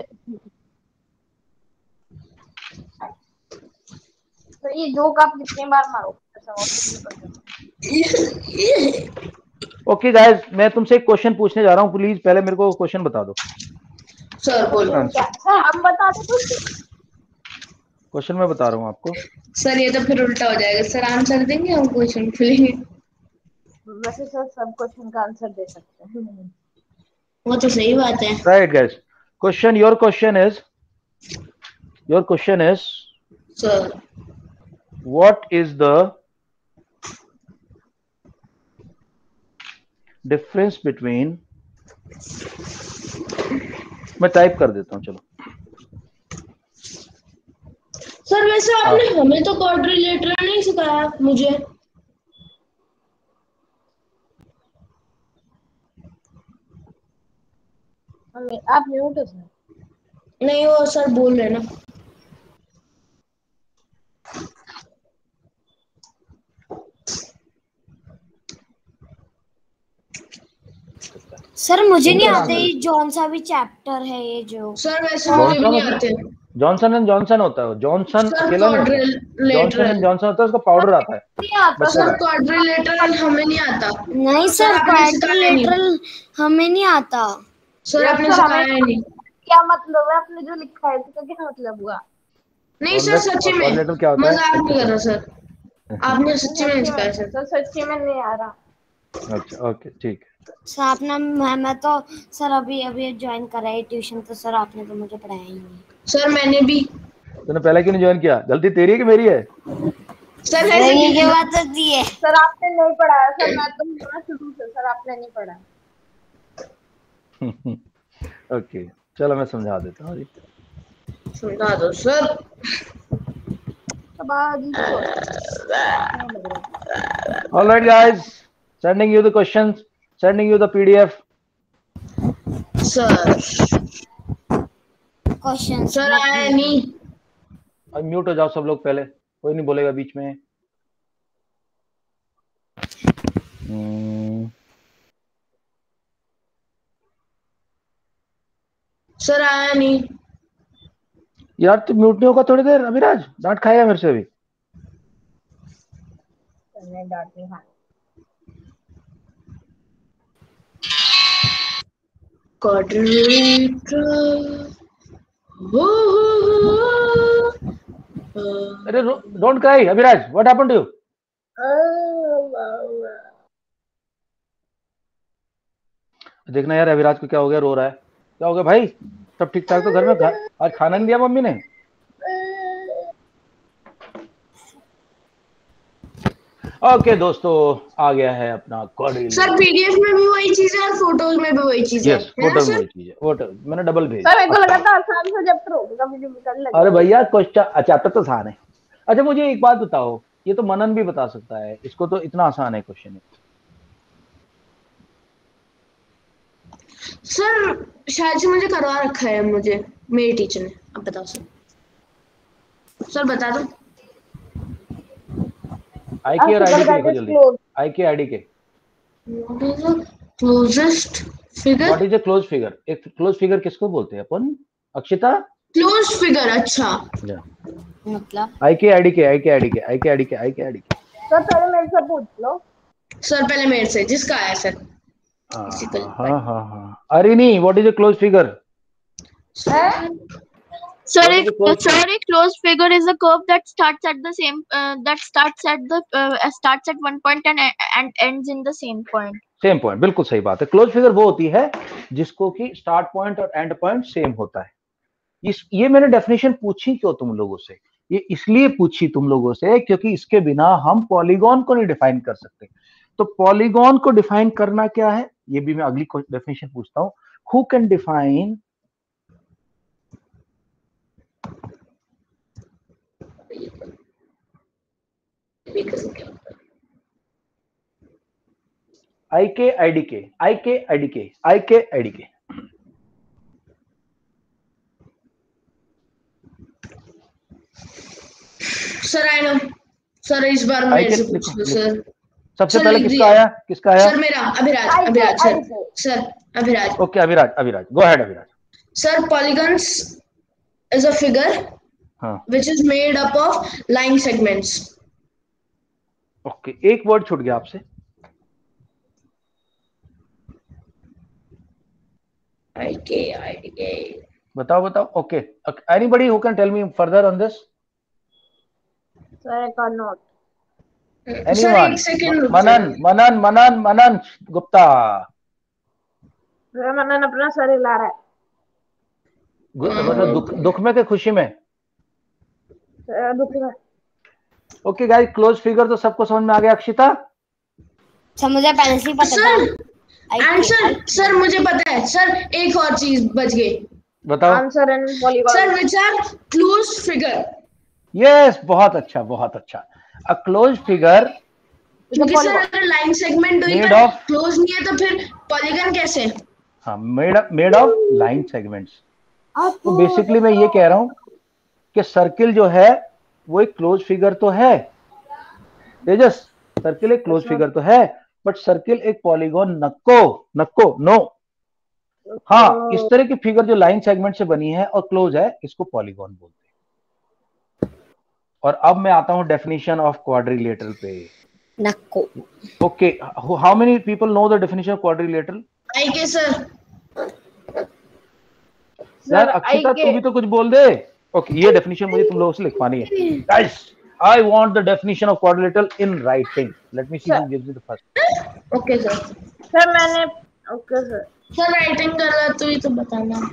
तो ये जोक आप कितनी बार मारो समोसे की। ओके गाइस, मैं तुमसे एक क्वेश्चन पूछने जा रहा हूँ, प्लीज पहले मेरे को क्वेश्चन बता दो। सर बोलो। सर हम बता दो कुछ। क्वेश्चन मैं बता रहा हूँ आपको। सर ये तो फिर उल्टा हो जाएगा, सर आंसर देंगे हम क्वेश्चन खुलेंगे। वैसे सर सब क्वेश्चन का आंसर दे सकते हैं। वो तो सही बात है। Right guys, question, your question is your question is sir what is the difference between, मैं टाइप कर देता हूं चलो। सर वैसे आपने हमें तो क्वाड्रिलेटरल नहीं सिखाया मुझे। आप म्यूट हो सर। नहीं वो सर बोल रहे ना। सर मुझे नहीं आते, ये जॉन सा भी चैप्टर है ये जो। सर वैसे मुझे भी नहीं आते। जॉनसन एंड जॉनसन होता है, जॉनसन अकेला नहीं होता, जॉनसन एंड जॉनसन होता है, उसका पाउडर आता है। नहीं आता सर क्वाड्रिलेटरल हमें नहीं आता। नहीं सर, क्वाड्रिलेटरल हमें नहीं आता। सर आपने सिखाया ही नहीं। क्या मतलब है आपने जो लिखा है इसका क्या मतलब हुआ? नहीं सर सच्ची में क्या होता है? मजाक नहीं कर रहा सर, आपने सच्ची में सिखाया सर। सर सच्ची में नहीं आ रहा। अच्छा ओके ठीक है सर आपने, मैं, मैं तो सर अभी अभी ज्वाइन करा है ट्यूशन, तो सर आपने तो मुझे पढ़ाया ही नहीं। सर मैंने भी। तूने पहले क्यों नहीं ज्वाइन किया? गलती तेरी है कि मेरी है? सर ये क्या बात होती है? सर आपने नहीं पढ़ाया सर, मैं तो मैं शुरू से सर आपने नहीं पढ़ाया। ओके चलो मैं समझा देता हूँ। समझा दो सर। अब आज All right, guys. Sending you the questions. Sending you the P D F. Sir. Question Sir, आया नहीं. अब म्यूट हो जाओ सब लोग पहले, कोई नहीं बोलेगा बीच में. hmm. Sir, आया नहीं. यार तू म्यूट नहीं होगा थोड़ी देर. अभिराज डांट खाएगा मेरे से अभी. मैं डांट नहीं खाई. Quadrilateral. हो अरे don't cry Abhiraj. What happened to you? देखना यार अभिराज को क्या हो गया, रो रहा है. क्या हो गया भाई? सब ठीक ठाक तो घर में? आज खाना नहीं दिया मम्मी ने? ओके okay, दोस्तों आ गया है अपना क्वाड्रिलेटरल. सर पीडीएफ में भी वही चीज है और फोटोज में भी वही चीज है. यस फोटो में वही चीज है. फोटो मैंने डबल भेजा. सर मेरे को लगा था आसान सा चैप्टर होगा, मुझे कर लगा. अरे भैया क्वेश्चन चैप्टर तो आसान है. अच्छा मुझे एक बात बताओ, ये तो मनन भी बता सकता है, इसको तो इतना आसान है क्वेश्चन. सर शायद से मुझे करवा रखा है मुझे मेरी टीचर ने. अब बताओ सर. सर बता दो. आई के और आईडी के लिखो जल्दी. आई K ID K. What is the closest figure? What is a close figure? एक क्लोज फिगर किसको बोलते हैं अपन? Akshita close figure. अच्छा मतलब आई के आईडी के आई के आईडी के आई के आईडी के आई के आईडी के. सर पहले मेरे से पूछ लो. सर पहले मेरे से जिसका आया सर. हाँ हाँ हाँ. अरे नहीं, what is a close figure? Sir, a, sir, a closed figure is a curve that starts at the same uh, that starts at the uh, starts at one point and and ends in the same point. Same point. बिल्कुल सही बात है. Close figure वो होती है जिसको कि start point और एंड पॉइंट सेम होता है. इस ये मैंने डेफिनेशन पूछी क्यों तुम लोगों से? ये इसलिए पूछी तुम लोगों से क्योंकि इसके बिना हम पॉलीगॉन को नहीं डिफाइन कर सकते. तो पॉलीगॉन को डिफाइन करना क्या है, ये भी मैं अगली डेफिनेशन पूछता हूं. Who can define I K ID के आई के आईडी के आई के आईडी के. Sir I no. सर इस बार मेरे से पूछ लो सर. सबसे पहले किसका आया? किसका आया? सर मेरा Abhiraj. Abhiraj sir. Sir Abhiraj. Okay Abhiraj. Abhiraj go ahead Abhiraj. Sir polygons is a figure which is made up of line segments. Okay एक वर्ड छूट गया आपसे. I K ID K. बताओ बताओ. Okay anybody who can tell me further on this? Sir I can not. Anyone? Manan Manan Manan Manan Gupta. Manan अपना सर हिला रहा है. मतलब दुख दुख में के खुशी में? दुख में. ओके गाइस क्लोज फिगर तो सबको समझ में आ गया. अक्षिता सर मुझे पहले से ही पता था. आंसर सर मुझे पता है सर. एक और चीज बच गई. बताओ. Answer in polygon. Sir which are close figure. Yes बहुत अच्छा बहुत अच्छा. अ क्लोज फिगर क्योंकि सर अगर लाइन सेगमेंट दो क्लोज नहीं है तो फिर पॉलीगॉन कैसे? हाँ made made of line segments. तो बेसिकली मैं ये कह रहा हूं कि सर्किल जो है वो एक क्लोज फिगर तो है. तेजस सर्किल एक क्लोज फिगर तो है बट सर्किल एक पॉलीगॉन नको नको नो. हाँ इस तरह की फिगर जो लाइन सेगमेंट से बनी है और क्लोज है इसको पॉलीगॉन बोलते हैं. और अब मैं आता हूं डेफिनेशन ऑफ क्वाड्रिलेटरल पे. नको. Okay how many people know the definition of quadrilateral? I K sir. यार अक्षिता तू भी तो कुछ बोल दे. ओके ये डेफिनेशन मुझे तुम लोगों से लिखवानी है. Guys I want the definition of quadrilateral in writing. Let me see who gives the first. Okay sir. Sir मैंने. Okay sir. सर राइटिंग कर रहा तो ये तो बताना.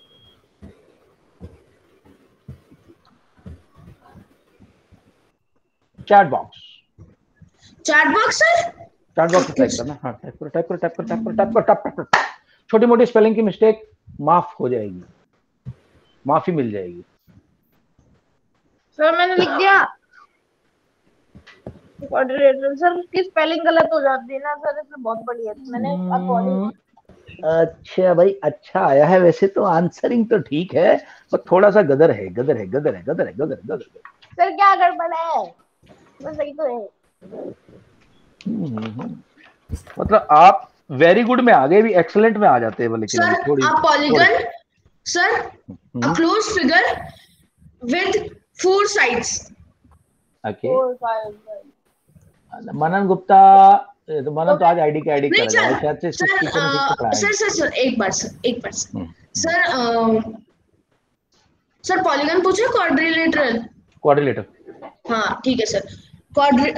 Chat box. Chat box sir. Chat box type करना. हाँ type करो टाइप करो टाइप करो टाइप करो टाइप करो टाइप करो. छोटी मोटी स्पेलिंग की मिस्टेक माफ हो जाएगी, माफी मिल जाएगी. सर मैंने लिख दिया. क्वाड्रिलेटरल सर की स्पेलिंग गलत हो जाती है ना सर, इसमें बहुत बड़ी है मैंने हम्म, अच्छा भाई, अच्छा आया है वैसे तो, आंसरिंग तो ठीक है पर थोड़ा सा गदर है, गदर है, गदर है, गदर है, गदर है, गदर है। सर क्या गड़बड़ है, बस सही तो है। हम्म, मतलब आप वेरी गुड में आगे भी एक्सलेंट में आ जाते हैं, लेकिन Sir, थोड़ी a polygon, sir, a hmm, closed figure with four sides. Okay. Four five Manan Gupta, ये तो मनन तो आज आईडी के आईडी नहीं कर गया है, सर, शायद से इसको सर, टीचर ने ठीक से पढ़ाया सर नहीं। सर सर एक बार सर, एक बार sir, hmm, sir uh, sir polygon पूछे क्वाड्रिलेटरल? क्वाड्रिलेटर। हाँ ठीक है सर। क्वाड्रि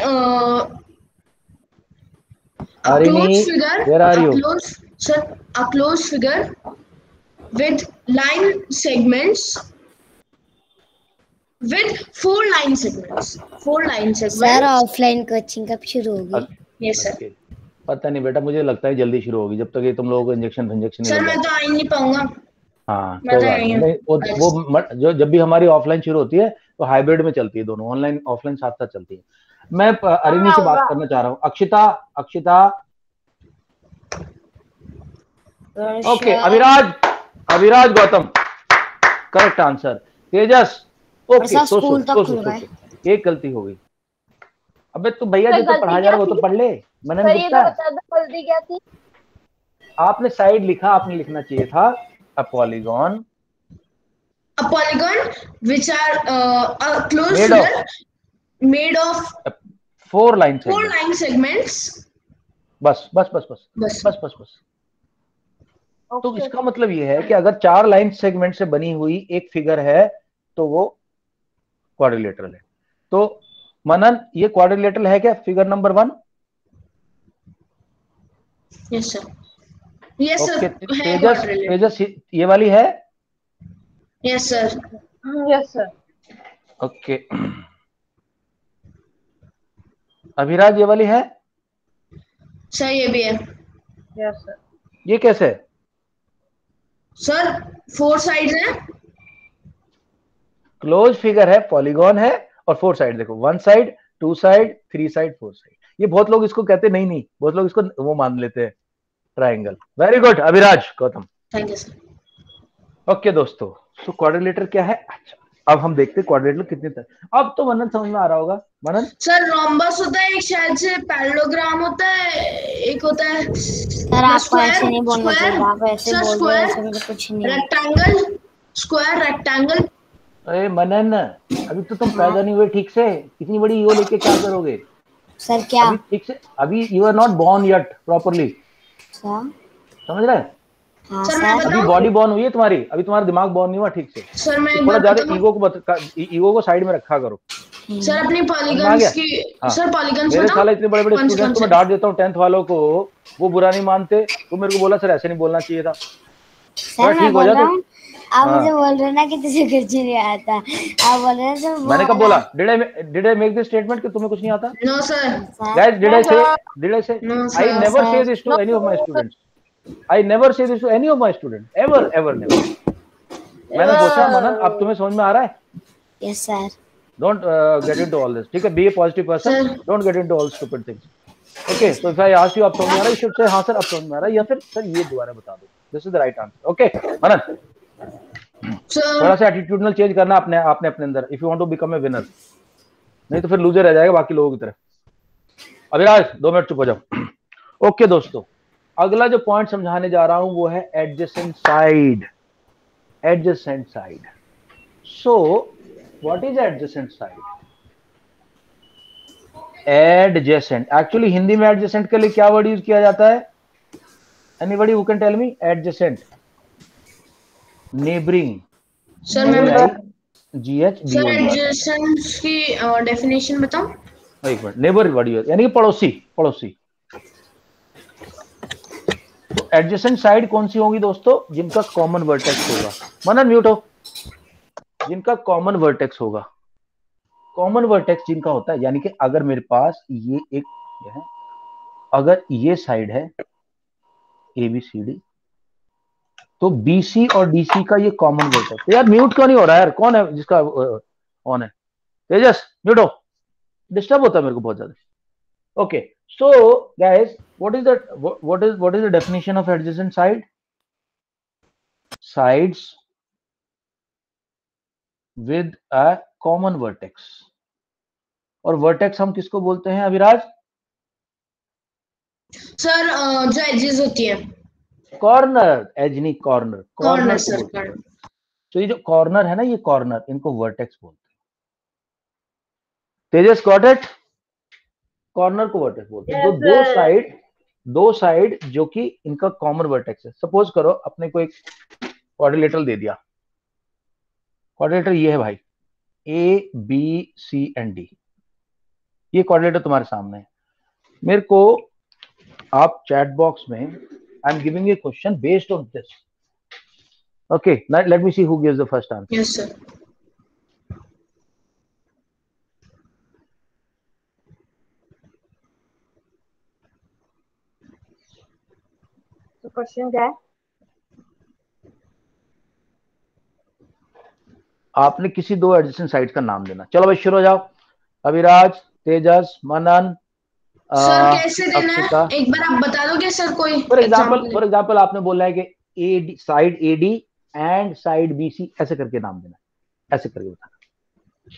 a Arini, closed figure, where are a you? closed, sir, a closed figure with line segments, with four line segments, four line sir segments. Offline coaching कब शुरू होगी? Yes sir. Okay. पता नहीं बेटा, मुझे लगता है जल्दी शुरू होगी, जब तक ये तुम लोगों को इंजेक्शन इंजेक्शन नहीं सर लग मैं जाता। तो आ ही नहीं पाऊंगा। हाँ मैं कोई तो बात आई नहीं, हूँ। नहीं वो वो म- जो जब भी हमारी ऑफलाइन शुरू होती है तो हाइब्रिड में चलती है, दोनों ऑनलाइन ऑफलाइन साथ साथ चलती है। मैं प- अरिनी से बात करना चाह रहा हूँ। Akshita, Akshita, okay. Aviraj, Aviraj Gautam, correct answer. Tejas, okay. Sir so so school तक सो खुल सो गए। सो एक गलती हो गई। अबे तो भैया सर जो तो गलती पढ़ाया जा क्या रहा है वो तो थी? पढ़ ले। मनन सर ये गुप्ता, तो बता दो गलती क्या थी। आपने साइड लिखा, आपने लिखना चाहिए था a polygon A polygon which are uh, a closed Made of- figure made of four line four segment. line segments. बस बस बस बस बस बस बस बस। तो ओके इसका मतलब ये है कि अगर चार लाइन सेगमेंट से बनी हुई एक फिगर है तो वो क्वाड्रिलेटरल है। तो मनन, ये क्वाड्रिलेटरल है क्या figure number one? Yes sir. Yes sir. Okay. है तेजस, quadrilateral. तेजस ये वाली है? Yes sir. Yes sir. Okay. Abhiraj ये वाली है? सर ये भी है। Yes sir. ये कैसे है? सर फोर साइड्स हैं। क्लोज फिगर है, पॉलीगॉन है और फोर साइड, देखो one side, two side, three side, four side. ये बहुत लोग इसको कहते नहीं नहीं, बहुत लोग इसको वो मान लेते हैं, triangle. Very good Abhiraj Gautam. Thank you sir. Okay दोस्तों, तो क्वाड्रिलेटर क्या है? अच्छा, अब हम देखते हैं क्वाड्रिलेटर कितने तरह। अब तो मनन समझ में आ रहा होगा। मनन, सर रोम्बस होता है एक, शायद से पैरेललोग्राम होता है एक, होता है सर आपको ऐसे नहीं बोलना चाहिए, आप ऐसे सर बोल रहे हो, ऐसे स्क्वायर, मुझे कुछ नहीं आता। Rectangle, square, rectangle. अरे मनन, अभी तो तुम पैदा नहीं हुए ठीक से, इतनी बड़ी ईगो लेके क्या करोगे? सर क्या? अभी ठीक से, अभी you are not born yet properly, sir समझ रहे? हाँ सर मैं सर। अभी बताऊं? बॉडी बॉर्न हुई है तुम्हारी, अभी तुम्हारा दिमाग बॉर्न नहीं हुआ ठीक से। सर मैं तो एक थोड़ा बात ज्यादा बताऊं? ईगो को बत, ईगो को साइड में रखा करो। सर अपनी समझ में आ पॉलीगन्स गया? की, हाँ। सर पॉलीगन्स मेरे साला बताऊं? इतने बड़े बड़े कौन से स्टूडेंट्स को कौन मैं से? डांट देता हूँ, टेंथ वालों को, वो बुरा नहीं मानते, तो मेरे को बोला सर ऐसे नहीं बोलना चाहिए था। सर मैं ठीक हो बोल जा रहा तो। हूँ, आप हाँ। मुझे बोल रहे हैं ना कि तुझे कुछ नहीं आता, आप बोल रहे हैं सर वो मैंने कब वाला- बोला? Did I did I make this statement कि तुम्हें कुछ नहीं आता? No sir. Sir Guys, did I say did I say No, I sir. never say Sir. this to any of my students. I never say this to any of my students. Ever, ever, never. मैंने पूछा मनन, अब तुम्हें समझ में आ रहा है? Yes sir. Don't uh, get into all this. ठीक है, be a positive person. Sir. Don't get into all stupid things. Okay, so if I ask you, अब समझ में आ रहा है? You should say हाँ सर, अब समझ में आ रहा है, या फिर सर ये दोबारा बता दो. This is the right answer. Okay, मनन, थोड़ा सर सा एटीट्यूडनल चेंज करना अपने आपने अपने अंदर, if you want to become a winner, नहीं तो फिर लूजर रह जाएगा बाकी लोगों की तरह। अभिराज दो मिनट चुप हो जाओ। ओके दोस्तों, अगला जो पॉइंट समझाने जा रहा हूं वो है adjacent side. Adjacent side, so what is adjacent side? Adjacent, actually Hindi में एडजेसेंट के लिए क्या वर्ड यूज किया जाता है? Anybody who can tell me? Adjacent, neighbouring, sir मैं बताऊं? जी एच डी सर ओ, एडजेसेंट की डेफिनेशन बताऊं? एक मिनट, नेबर वर्ड यूज यानी कि पड़ोसी, पड़ोसी। तो एडजेसेंट साइड कौन सी होगी दोस्तों? जिनका कॉमन वर्टेक्स होगा। मनन म्यूट हो। जिनका कॉमन वर्टेक्स होगा, कॉमन वर्टेक्स जिनका होता है, यानी कि अगर मेरे पास ये एक है, अगर ये साइड है ए बी सी डी, तो बीसी और डीसी का ये कॉमन वर्टेक्स। यार म्यूट क्यों नहीं हो रहा है यार? कौन है जिसका ऑन है? तेजस म्यूट हो, डिस्टर्ब होता है मेरे को बहुत ज्यादा। Okay, so guys, what is the what, what is what is the definition of adjacent side? Sides with a common vertex. और वर्टेक्स हम किसको बोलते हैं अभिराज? सर जो एजेस होती है, कॉर्नर, एज नहीं कॉर्नर, कॉर्नर सर, कॉर्नर। तो ये जो कॉर्नर है ना, ये कॉर्नर, इनको वर्टेक्स बोलते हैं। Tejas got it? कॉर्नर को वर्टेक्स बोलते हैं। Yes, तो दो sir. साइड दो साइड जो कि इनका कॉमन वर्टेक्स है। सपोज करो अपने को एक क्वाड्रिलेटरल दे दिया, क्वाड्रिलेटर ये है भाई, A B C and D, ये क्वाड्रिलेटर तुम्हारे सामने है। मेरे को आप चैट बॉक्स में, I am giving a question based on this, okay, let me see who gives the first answer. Yes sir. तो क्वेश्चन क्या है? आपने किसी दो एडजेसेंट साइड का नाम देना। चलो भाई शुरू हो जाओ। अभिराज, तेजस, मनन, सर कैसे देना है एक बार आप बता दोगे सर? कोई फॉर एग्जांपल फॉर एग्जांपल आपने बोला है कि A side A D and side B C, ऐसे करके नाम देना, ऐसे करके बताना।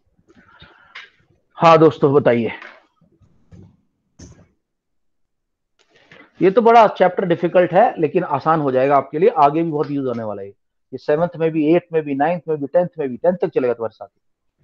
हाँ दोस्तों बताइए। ये तो बड़ा चैप्टर डिफिकल्ट है, लेकिन आसान हो जाएगा आपके लिए, आगे भी बहुत यूज होने वाला है। ये सेवंथ में भी, एट्थ में भी, नाइन्थ में भी, टेंथ में भी, टेंथ तक चलेगा तुम्हारे साथ।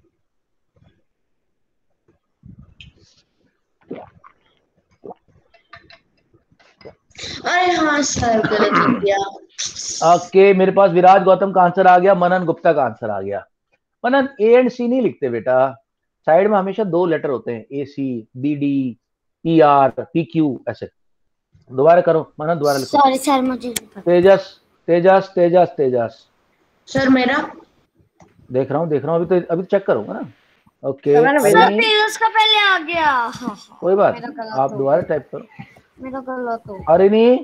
अरे हाँ सर, गलत हो गया। ओके, मेरे पास विराज गौतम का आंसर आ गया, मनन गुप्ता का आंसर आ गया। मनन, ए एंड सी नहीं लिखते बेटा, साइड में हमेशा दो लेटर होते हैं, A C, B D, P R, P Q, ऐसे। दोबारा करो मनन, दोबारा लिखो। सॉरी सर, मुझे तेजस तेजस तेजस तेजस सर मेरा देख रहा हूँ देख रहा हूँ अभी तो अभी चेक करूंगा ना। ओके, सर तेजस का पहले आ गया। हाँ, हाँ, कोई बात, मेरा गलत आप हो दोबारा गया। टाइप करो। मेरा गलत हो। अरे नहीं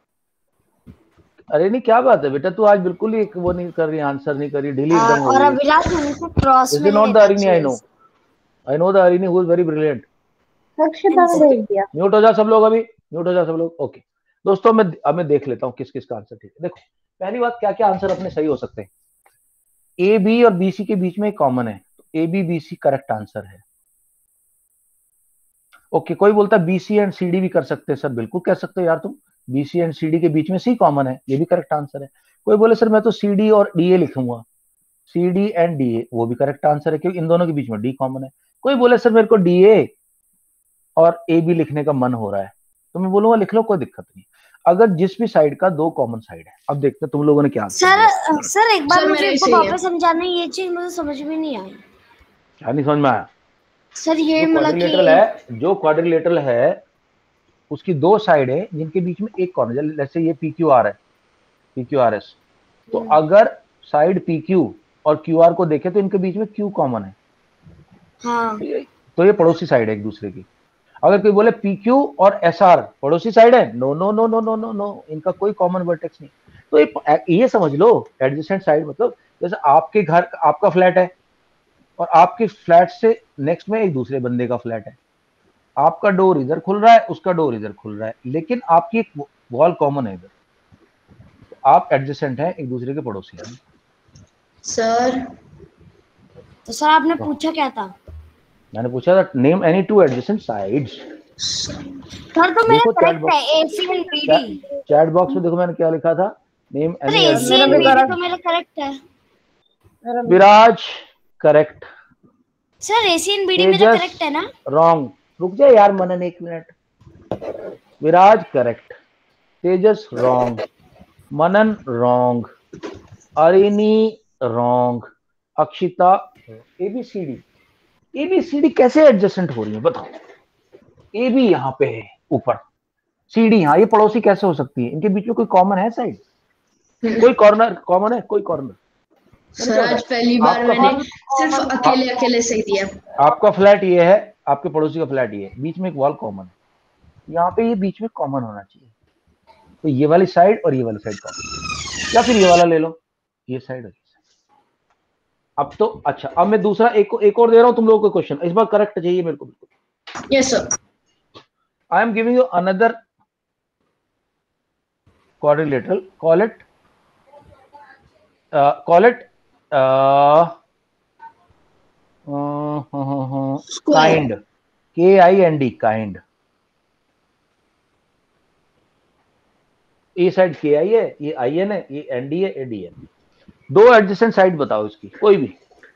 अरे नहीं, क्या बात है बेटा, तू आज बिल्कुल ही वो नहीं कर रही, आंसर नहीं कर रही, ढीली आ, एकदम हो और रही है। अभिलाष हमेशा क्रॉस This में is not the लेना Arini I know. I know the Arini who is very brilliant. Akshita ने भेज दिया। म्यूट हो जा सब लोग, अभी म्यूट हो जा सब लोग। ओके दोस्तों, मैं अब मैं देख लेता हूँ किस किस का आंसर ठीक है। देखो पहली बात, क्या क्या आंसर अपने सही हो सकते हैं। ए बी और बी सी के बीच में कॉमन है, तो A B B C correct answer है। ओके, कोई बोलता है B C and C D भी कर सकते हैं। सर बिल्कुल कह सकते हो यार तुम, B C and C D के बीच में सी कॉमन है, ये भी करेक्ट आंसर है। कोई बोले सर मैं तो सी डी और डी ए लिखूंगा, C D and D A, वो भी करेक्ट आंसर है क्योंकि इन दोनों के बीच में डी कॉमन है। कोई बोले सर मेरे को डी ए और ए बी लिखने का मन हो रहा है, तो मैं बोलूंगा लिख लो, कोई दिक्कत नहीं, अगर जिस भी साइड का दो कॉमन साइड है। अब देखते हैं तुम लोगों ने क्या सर सर एक बार सर, मुझे मेरा इसको सही है। वापस समझाना, ये चीज मुझे समझ में नहीं आई। क्या नहीं समझ में आया? सर ये जो मतलब क्वाड्रिलेटरल है, जो क्वाड्रिलेटरल है उसकी दो साइड है जिनके बीच में एक कॉर्नर, जैसे ये पी क्यू आर है, पी क्यू आर एस, तो अगर साइड पी क्यू और क्यू आर को देखे तो इनके बीच में क्यू कॉमन है, हाँ, तो ये, तो ये पड़ोसी साइड है एक दूसरे की। अगर कोई बोले पी क्यू और एस आर पड़ोसी साइड है, no no no no no no no, इनका कोई कॉमन वर्टेक्स नहीं। तो ये, ये समझ लो एडजेसेंट साइड मतलब जैसे आपके घर, आपका फ्लैट है और आपके फ्लैट से नेक्स्ट में एक दूसरे बंदे का फ्लैट है, आपका डोर इधर खुल रहा है, उसका डोर इधर खुल रहा है, लेकिन आपकी एक वॉल कॉमन है इधर, तो आप एडजेसेंट हैं, एक दूसरे के पड़ोसी हैं। सर तो सर आपने पूछा क्या था? मैंने पूछा था name any two adjacent sides. Sir तो मेरा देखो चैट करेक्ट बॉक्स, है, AC and BD. Chat box में देखो मैंने क्या लिखा था, name sir any AC and adjacent. BD तो मेरा करेक्ट है। Viraj correct, sir AC and BD मेरा तेजस करेक्ट है ना? रॉन्ग, रुक जा यार मनन एक minute. Viraj correct, Tejas wrong, Manan wrong, Arini wrong, Akshita, ABCD, ABCD कैसे एडजस्टेंट हो रही है बताओ? ए बी यहाँ पे है ऊपर, सी डी यहाँ, ये पड़ोसी कैसे हो सकती है? इनके बीच में कोई कॉमन है साइड? कोई कॉर्नर कॉमन है? कोई कॉर्नर? सर आज पहली बार मैंने सिर्फ अकेले अकेले सही दिया। आपका फ्लैट ये है, आपके पड़ोसी का फ्लैट ये है, बीच में एक वॉल कॉमन है, यहाँ पे ये बीच में कॉमन होना चाहिए, तो ये वाली साइड और ये वाली साइड कॉमन, या फिर ये वाला ले लो, ये साइड और ये साइड। अब तो अच्छा, अब मैं दूसरा एक एक और दे रहा हूँ तुम लोगों को क्वेश्चन, इस बार करेक्ट चाहिए मेरे को बिल्कुल। Yes sir. I am giving you another quadrilateral. Call it, uh, call it, uh, uh, uh, uh, Square. kind. K I N D, kind. A side के आई है, ये आई एन है, ये एन डी है, ए डी है। दो adjacent side बताओ इसकी, कोई भी।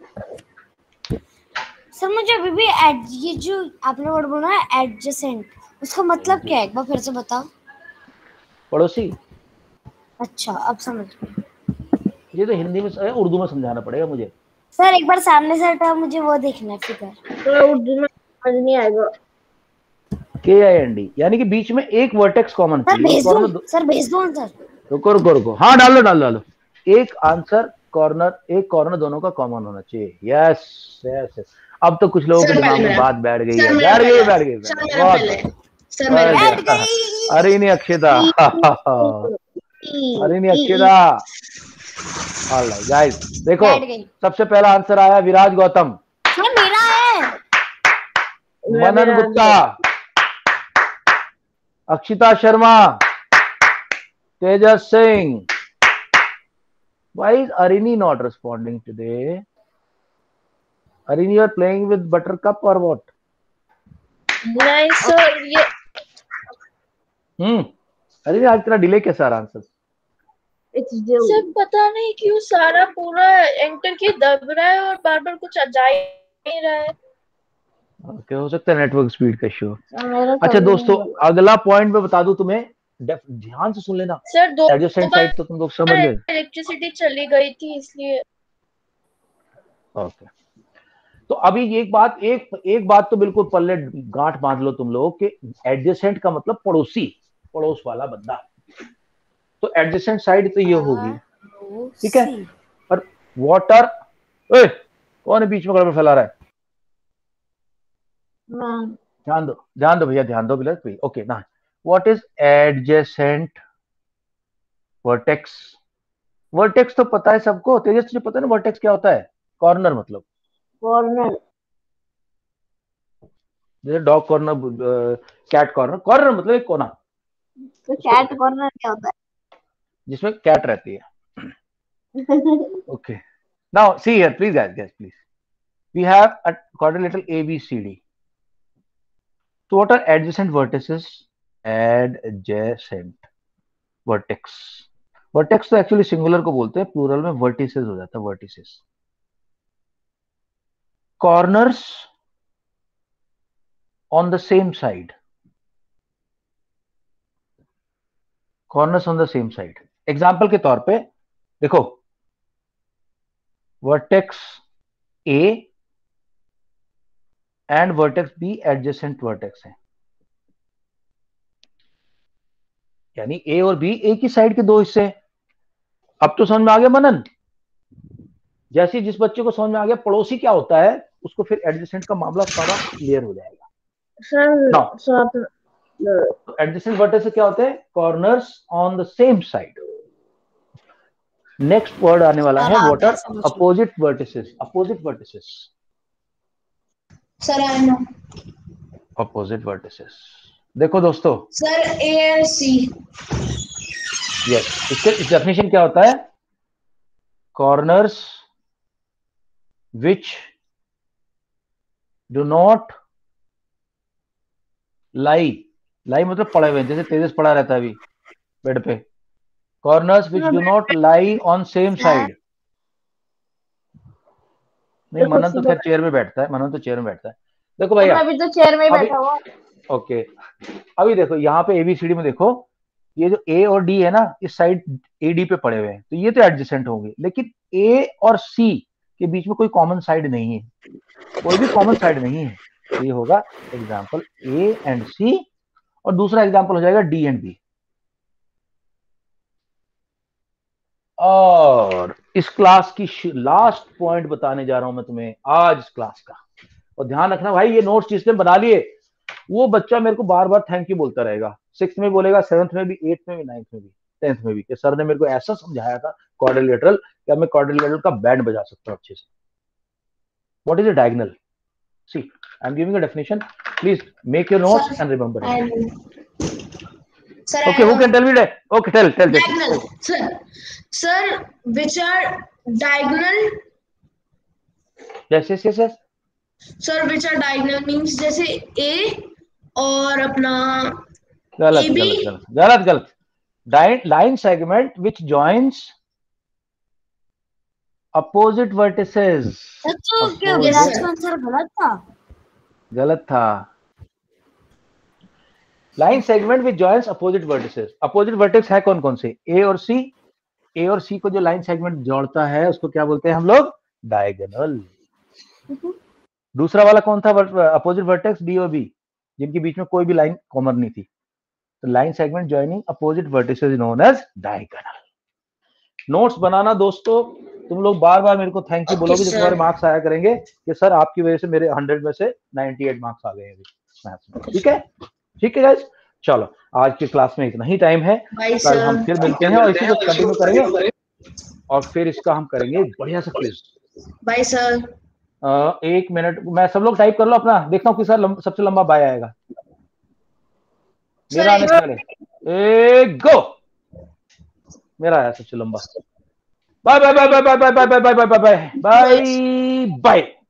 सर मुझे अभी भी एड, ये जो आपने वर्ड बोला है एडजेसेंट, उसका मतलब क्या है, एक बार फिर से बताओ। पड़ोसी। अच्छा अब समझ गई। ये तो हिंदी में, उर्दू में समझाना पड़ेगा मुझे। सर एक बार सामने से हटा, मुझे वो देखना है फिगर। तो उर्दू में समझ नहीं आएगा। के आई एन डी यानी कि बीच में एक वर्टेक्स कॉमन सर भेज दो, सर भेज दो आंसर। रुको रुको रुको, हाँ डालो डालो डालो। एक आंसर कॉर्नर, एक कॉर्नर दोनों का कॉमन होना चाहिए। Yes yes yes. अब तो कुछ लोगों के दिमाग में बात बैठ गई है। बैठ गई बैठ गई बहुत। अरे नहीं अक्षिता, अरे नहीं अक्षिता। ऑलराइट गाइस, देखो सबसे पहला आंसर आया विराज गौतम। सर मेरा है। Manan Gupta, Akshita Sharma, Tejas Singh. Why is Arini not responding today? Arini, you are playing with Buttercup or what? नहीं सर, ये हम्म अरे आज तेरा डिले कैसा रहा आंसर? सर पता नहीं क्यों सारा पूरा एंटर की दब रहा है और बार बार कुछ जा ही नहीं रहा है। ओके, हो सकता है नेटवर्क स्पीड का इशू। अच्छा दोस्तों, अगला पॉइंट मैं बता दूं तुम्हें, ध्यान से सुन लेना सर। दो एडजेसेंट साइड तो तुम लोग समझ गए। इलेक्ट्रिसिटी चली गई थी इसलिए। ओके, तो अभी एक बात, एक एक बात तो बिल्कुल पल्ले गांठ बांध लो तुम लोग कि एडजेसेंट का मतलब पड़ोसी, पड़ोस वाला बंदा। तो एडजेसेंट साइड तो ये होगी, ठीक है। और वाटर, ओए कौन है बीच में गड़बड़ फैला रहा है? ध्यान दो ध्यान दो भैया, ध्यान दो भैया। ओके ना, what is adjacent vertex? Vertex तो पता है सबको, तेजस तुझे पता है ना वर्टेक्स क्या होता है? कॉर्नर मतलब कॉर्नर, जैसे dog corner, cat corner. Corner मतलब एक कोना। तो कैट कॉर्नर क्या होता है? जिसमें कैट रहती है। Okay, now see here please guys, guys please, we have a quadrilateral A B C D. So what are adjacent vertices? Adjacent vertex. Vertex तो एक्चुअली सिंगुलर को बोलते हैं, प्लूरल में वर्टिसेस हो जाता है, vertices. Corners on the same side, corners on the same side. Example के तौर पे देखो, vertex A and vertex B adjacent vertex है, यानी ए और बी एक ही साइड के दो हिस्से। अब तो समझ में आ गया मनन? जैसे जिस बच्चे को समझ में आ गया पड़ोसी क्या होता है, उसको फिर एडजेसेंट का मामला सारा क्लियर हो जाएगा। सर सर तो एडजेसेंट वर्टेक्स क्या होते हैं? Corners on the same side. Next word आने वाला है what are opposite vertices? Opposite vertices sir I know, opposite vertices. देखो दोस्तों, sir A and C. Yes, इसके डेफिनेशन क्या होता है? Corners which do not lie, lie मतलब पड़े हुए, जैसे तेजस पड़ा रहता है अभी बेड पे। Corners which do not lie on same side. नहीं, मनन तो खैर चेयर में बैठता है, मनन तो चेयर में बैठता है। देखो भैया, मैं भी तो चेयर में ही बैठा हुआ। ओके, अभी देखो यहाँ पे एबीसीडी में देखो, ये जो ए और डी है ना, इस साइड ए डी पे पड़े हुए हैं, तो ये तो एडजेसेंट होंगे। लेकिन ए और सी के बीच में कोई कॉमन साइड नहीं है, कोई भी कॉमन साइड नहीं है। तो ये होगा एग्जाम्पल ए एंड सी, और दूसरा एग्जाम्पल हो जाएगा डी एंड बी। और इस क्लास की लास्ट पॉइंट बताने जा रहा हूं मैं तुम्हें आज इस क्लास का। और ध्यान रखना भाई, ये नोट्स जिसने बना लिए वो बच्चा मेरे को बार बार थैंक यू बोलता रहेगा। सिक्स में बोलेगा, सेवंथ में भी, एट्थ में भी, नाइन्थ में भी, टेंथ में भी, कि सर ने मेरे को ऐसा समझाया था क्वाड्रिलेटरल, कि मैं क्वाड्रिलेटरल का बैंड बजा सकता हूँ अच्छे से। What is a diagonal? See, I'm giving a definition. Please make your notes sir, and remember it. Sir, okay, who can tell me that? Okay, tell, tell. Diagonal, oh. sir. Sir, which are diagonal? Yes, yes, yes, yes. Sir, which are diagonal means जैसे A और अपना गलत, गलत, गलत, गलत, गलत. Line segment which joins opposite vertices. अच्छा, क्या विराज आंसर गलत था? गलत था. Line segment which joins opposite vertices. Opposite vertex है कौन कौन से? A और C. A और C को जो line segment जोड़ता है उसको क्या बोलते हैं हम लोग? Diagonal. दूसरा वाला कौन था? Opposite vertex D और B, जिनके बीच में कोई भी लाइन कॉमन नहीं थी. तो line segment joining opposite vertices is known as diagonal. Notes बनाना दोस्तों. तुम लोग बार बार मेरे को थैंक यू बोलोगे जब तुम्हारे मार्क्स आया करेंगे कि सर आपकी वजह से मेरे हंड्रेड में से अट्ठानवे मार्क्स आ गए अभी मैथ्स में. ठीक है, ठीक है गाइस. चलो आज की क्लास में इतना ही टाइम है. कल हम फिर मिलते हैं और इसी को कंटिन्यू करेंगे और फिर इसका हम करेंगे बढ़िया सा क्विज. Bye sir. एक मिनट, मैं सब लोग टाइप कर लो अपना. देखता हूँ किसका लंब, सबसे लंबा बाय आएगा. मेरा आने से पहले एक गो. मेरा आया सबसे लंबा. Bye bye bye bye bye bye bye bye bye bye bye bye.